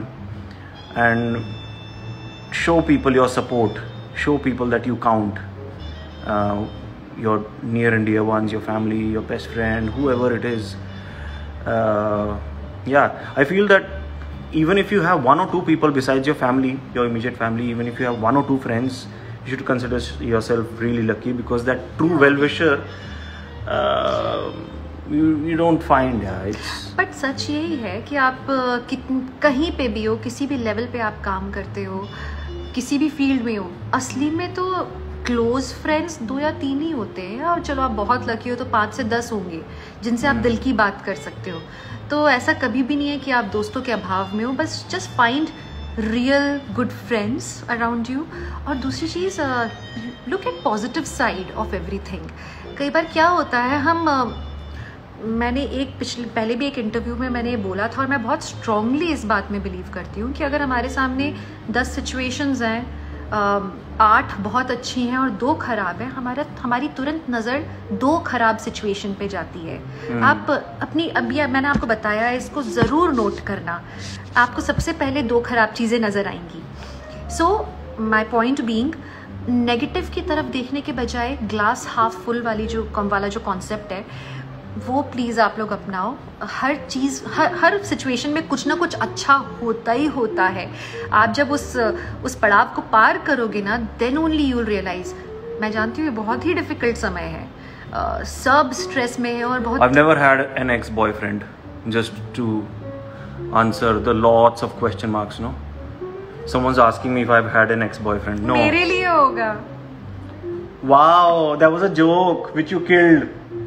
A: and show people your support. Show people that you count. Uh, your near and dear ones, your family, your best friend, whoever it is. Uh, yeah, I feel that even if you have one or two people besides your family, your immediate family, even if you have one or two friends, you should consider yourself really lucky, because that true well-wisher uh, you, you don't find. Yeah, it's
B: but सच यही है कि आप कित कहीं पे भी हो, किसी भी लेवल पे आप काम करते हो, किसी भी फील्ड में हो, असली में तो क्लोज फ्रेंड्स दो या तीन ही होते हैं, और चलो आप बहुत लकी हो तो पाँच से दस होंगे जिनसे आप दिल की बात कर सकते हो. तो ऐसा कभी भी नहीं है कि आप दोस्तों के अभाव में हो. बस just find real good friends around you. और दूसरी चीज़, look at positive side of everything. कई बार क्या होता है, हम uh, मैंने एक पिछले पहले भी एक इंटरव्यू में मैंने बोला था, और मैं बहुत स्ट्रांगली इस बात में बिलीव करती हूँ कि अगर हमारे सामने दस सिचुएशंस हैं, uh, आठ बहुत अच्छी हैं और दो खराब हैं, हमारा हमारी तुरंत नज़र दो खराब सिचुएशन पे जाती है. hmm. आप अपनी अभी मैंने आपको बताया है, इसको ज़रूर नोट करना. आपको सबसे पहले दो खराब चीज़ें नज़र आएंगी. So my point being, negative की तरफ देखने के बजाय ग्लास हाफ फुल वाली जो कम वाला जो कॉन्सेप्ट है, वो प्लीज़ आप लोग अपनाओ. हर चीज़, हर हर सिचुएशन में कुछ ना कुछ अच्छा होता ही होता है. आप जब उस उस पड़ाव को पार करोगे ना, then only you will realise. मैं जानती हूँ ये बहुत ही डिफिकल्ट समय है, uh, सब स्ट्रेस में है और बहुत.
A: I've never had an ex-boyfriend, just to answer the lots of question marks, no? Someone's asking me if I've had an ex-boyfriend. No.
B: मेरे लिए होगा.
A: Wow, that was a joke which you killed.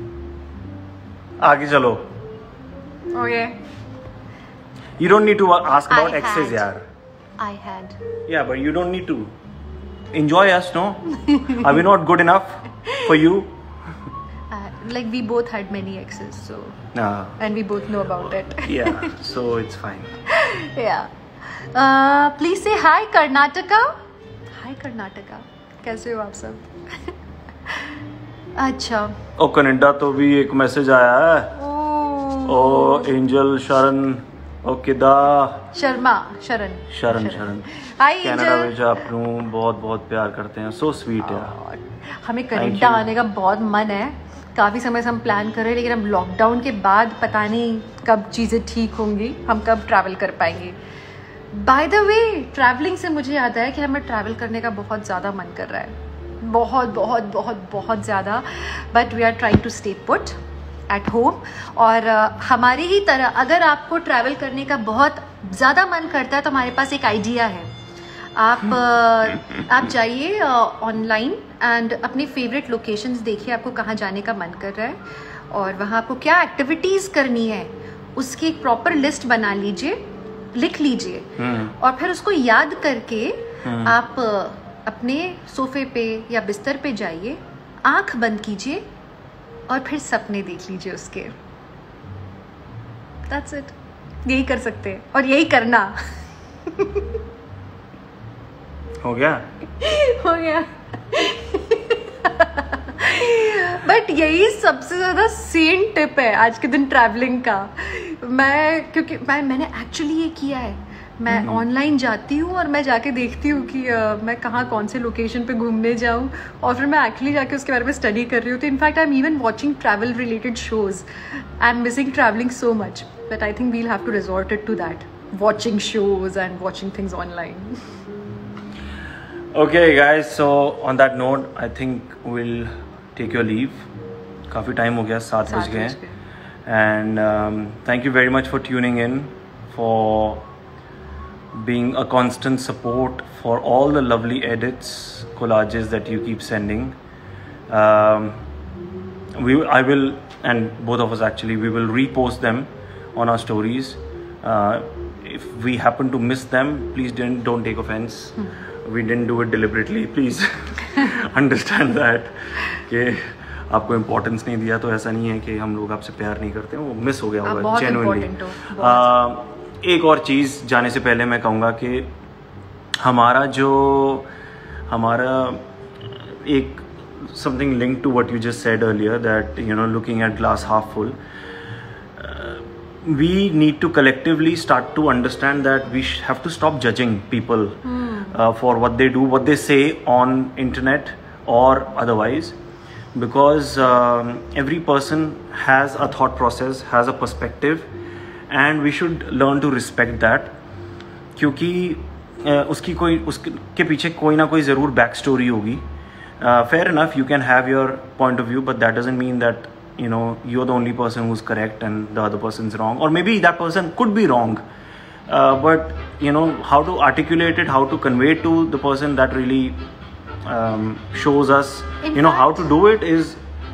A: आगे चलो.
B: Okay.
A: You don't need to ask about
B: I
A: exes,
B: had.
A: यार.
B: I had.
A: Yeah, but you don't need to. Enjoy us, no? Are we not good enough for you?
B: Uh, like we both had many exes, so.
A: Nah.
B: And we both know about it.
A: Yeah, so it's fine.
B: Yeah. Uh, please say hi, Karnataka. Hi, Karnataka. कैसे हो आप सब? अच्छा.
A: ओ Canada तो भी एक message आया है. ओ एंजल शरण, ओ किदा
B: शर्मा शरण
A: शरण शरण
B: हाय
A: कनाडा में आप लोग बहुत बहुत प्यार करते हैं. सो स्वीट यार.
B: हमें कनाडा आने का बहुत मन है. काफ़ी समय से हम प्लान कर रहे हैं, लेकिन अब लॉकडाउन के बाद पता नहीं कब चीज़ें ठीक होंगी, हम कब ट्रैवल कर पाएंगे. बाय द वे, ट्रैवलिंग से मुझे याद है कि हमें ट्रैवल करने का बहुत ज़्यादा मन कर रहा है. बहुत बहुत बहुत बहुत ज़्यादा. But we are trying to stay put at home. और uh, हमारी ही तरह अगर आपको ट्रैवल करने का बहुत ज़्यादा मन करता है तो हमारे पास एक आइडिया है. आप uh, आप जाइए ऑनलाइन एंड अपनी फेवरेट लोकेशंस देखिए, आपको कहाँ जाने का मन कर रहा है और वहाँ आपको क्या एक्टिविटीज़ करनी है उसकी एक प्रॉपर लिस्ट बना लीजिए, लिख लीजिए. और फिर उसको याद करके आप अपने सोफे पे या बिस्तर पे जाइए, आंख बंद कीजिए और फिर सपने देख लीजिए उसके. That's it. यही कर सकते हैं और यही करना.
A: हो गया
B: हो गया. बट यही सबसे ज़्यादा सेम टिप है आज के दिन ट्रैवलिंग का. मैं क्योंकि मैं मैंने एक्चुअली ये किया है. मैं ऑनलाइन जाती हूँ और मैं जाके देखती हूँ कि uh, मैं कहाँ कौन से लोकेशन पे घूमने जाऊँ, और फिर मैं एक्चुअली जाके उसके बारे में स्टडी कर रही हूँ. तो in fact I am even watching travel related shows. I am missing travelling so much that I think we'll have to resort it to that, watching shows and watching things online.
A: Okay guys, so on that note I think we'll take your leave. काफ़ी time हो गया, सात बज गए हैं. And um, thank you very much for tuning in, for being a constant support, for all the lovely edits, collages that you keep sending. Um, we, I will, and both of us actually, we will repost them on our stories. Uh, if we happen to miss them, please don't, don't take offense. Hmm. We didn't do it deliberately. Please understand that. कि आपको importance नहीं दिया तो ऐसा नहीं है कि हम लोग आपसे प्यार नहीं करते. वो मिस हो गया होगा जेन्युइनली. एक और चीज़ जाने से पहले मैं कहूँगा कि हमारा जो हमारा एक something linked to what you just said earlier, that you know, looking at glass half full, uh, we need to collectively start to understand that we sh- have to stop judging people mm. uh, for what they do, what they say on internet or otherwise, because um, every person has a thought process, has a perspective, and we should learn to respect that, क्योंकि uh, उसकी कोई उसके पीछे कोई ना कोई ज़रूर back story होगी. Uh, fair enough, you can have your point of view, but that doesn't mean that, you know, you're the only person who's correct and the other person's wrong, or maybe that person could be wrong, uh, but you know, how to articulate it, how to convey it to the person, that really um, shows us, in you know, fact, how to do it is,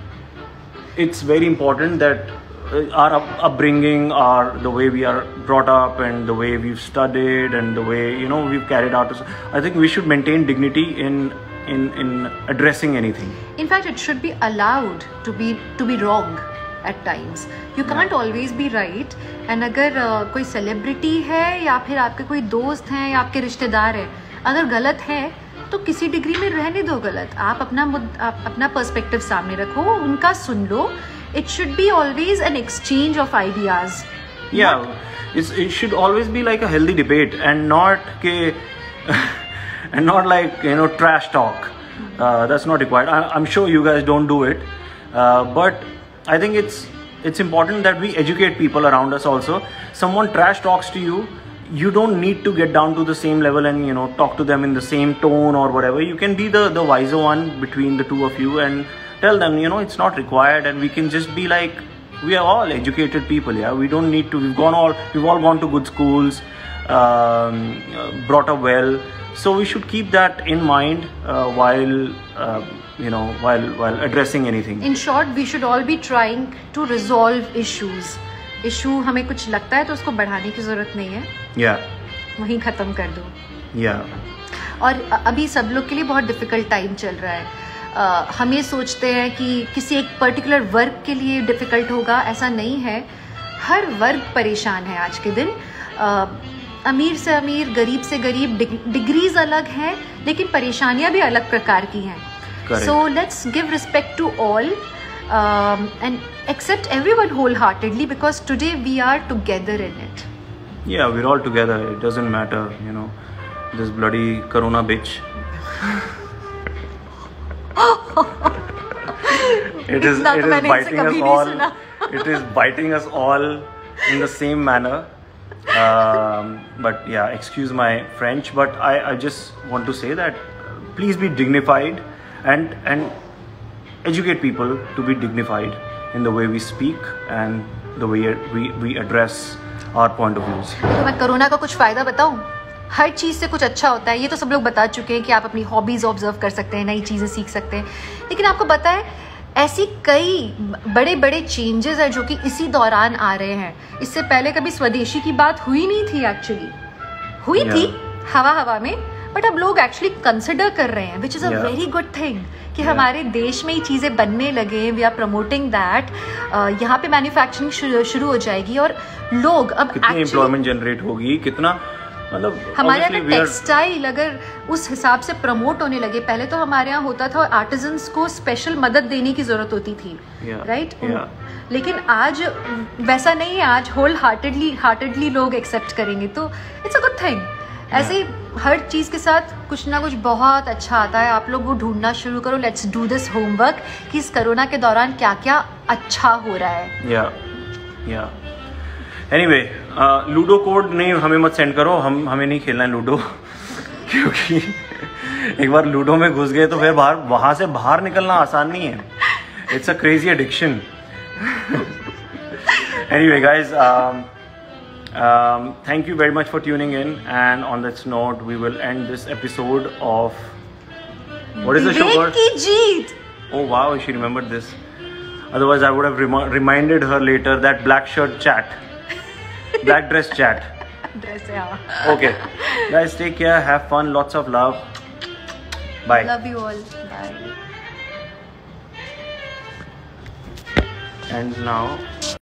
A: it's very important that uh, our up- upbringing, our the way we are brought up, and the way we've studied, and the way, you know, we've carried out, I think we should maintain dignity in in in addressing anything.
B: In fact, it should be allowed to be to be wrong at times. You can't yeah. always be right. And अगर uh, कोई celebrity है या फिर आपके कोई दोस्त हैं या आपके रिश्तेदार हैं, अगर गलत है तो किसी डिग्री में रहने दो गलत. आप अपना आप अपना पर्सपेक्टिव सामने रखो, उनका सुन लो. It should be always an exchange of ideas.
A: Yeah, it's, it should always be like a healthy debate, and not के and not like, you know, trash talk. Uh, that's not required. I, I'm sure you guys don't do it, uh, but I think it's it's important that we educate people around us also. Someone trash talks to you, you don't need to get down to the same level and, you know, talk to them in the same tone or whatever. You can be the the wiser one between the two of you and tell them, you know, it's not required, and we can just be like, we are all educated people. Yeah, we don't need to. We've gone all we've all gone to good schools, um, brought up well. So we should keep that in mind uh, while uh, you know while while addressing anything.
B: In short, we should all be trying to resolve issues. Issue हमें कुछ लगता है तो उसको बढ़ाने की जरूरत नहीं है.
A: Yeah.
B: वहीं खत्म कर दो.
A: Yeah.
B: और अभी सब लोग के लिए बहुत डिफिकल्ट टाइम चल रहा है. uh, हम ये सोचते हैं कि किसी एक पर्टिकुलर वर्ग के लिए डिफिकल्ट होगा, ऐसा नहीं है. हर वर्ग परेशान है आज के दिन. uh, अमीर से अमीर, गरीब से गरीब, डिग्रीज अलग हैं, लेकिन परेशानियां भी अलग प्रकार की हैं. So let's give respect to all and accept everyone wholeheartedly, because today we are together in it.
A: Yeah, we're all together. It doesn't matter, you know, this bloody corona bitch. it is it is biting us all. It is biting us all in the same manner. Um, but yeah, excuse my French, but I, I just want to say that uh, please be dignified and and educate people to be dignified in the way we speak and the way we we address our point of views.
B: तो मैं corona का कुछ फायदा बताऊं? हर चीज़ से कुछ अच्छा होता है. ये तो सब लोग बता चुके हैं कि आप अपनी हॉबीज ऑब्जर्व कर सकते हैं, नई चीज़ें सीख सकते हैं, लेकिन आपको पता है ऐसी कई बड़े बड़े चेंजेस हैं जो कि इसी दौरान आ रहे हैं. इससे पहले कभी स्वदेशी की बात हुई नहीं थी. एक्चुअली हुई yeah. थी हवा हवा में, बट अब लोग एक्चुअली कंसिडर कर रहे हैं, which is a very good thing कि yeah. हमारे देश में ही चीज़ें बनने लगे. We are promoting that. यहाँ पे मैन्युफैक्चरिंग शुरू, शुरू हो जाएगी और लोग अब
A: कितनी एम्प्लॉयमेंट जनरेट होगी, कितना मतलब
B: हमारे यहाँ टेक्सटाइल अगर उस हिसाब से प्रमोट होने लगे. पहले तो हमारे यहाँ होता था आर्टिजन्स को स्पेशल मदद देने की जरूरत होती थी, राइट yeah, right? yeah. लेकिन आज वैसा नहीं है. आज होल हार्टेडली हार्टेडली लोग एक्सेप्ट करेंगे, तो इट्स अ गुड थिंग. ऐसे ही हर चीज़ के साथ कुछ ना कुछ बहुत अच्छा आता है. आप लोग वो ढूंढना शुरू करो. लेट्स डू दिस होमवर्क कि इस कोरोना के दौरान क्या क्या अच्छा हो रहा है.
A: या या एनीवे, लूडो कोड नहीं हमें मत सेंड करो. हम हमें नहीं खेलना है लूडो क्योंकि एक बार लूडो में घुस गए तो फिर बाहर वहां से बाहर निकलना आसान नहीं है. It's a crazy addiction. Anyway guys, Um, thank you very much for tuning in, and on this note we will end this episode of what is the show called?
B: Ki Jeet.
A: Oh wow, she remembered this. Otherwise I would have rem- reminded her later. That black shirt chat, black dress chat.
B: Dress, yeah.
A: Okay guys, take care, have fun, lots of love, bye.
B: Love you all, bye.
A: And now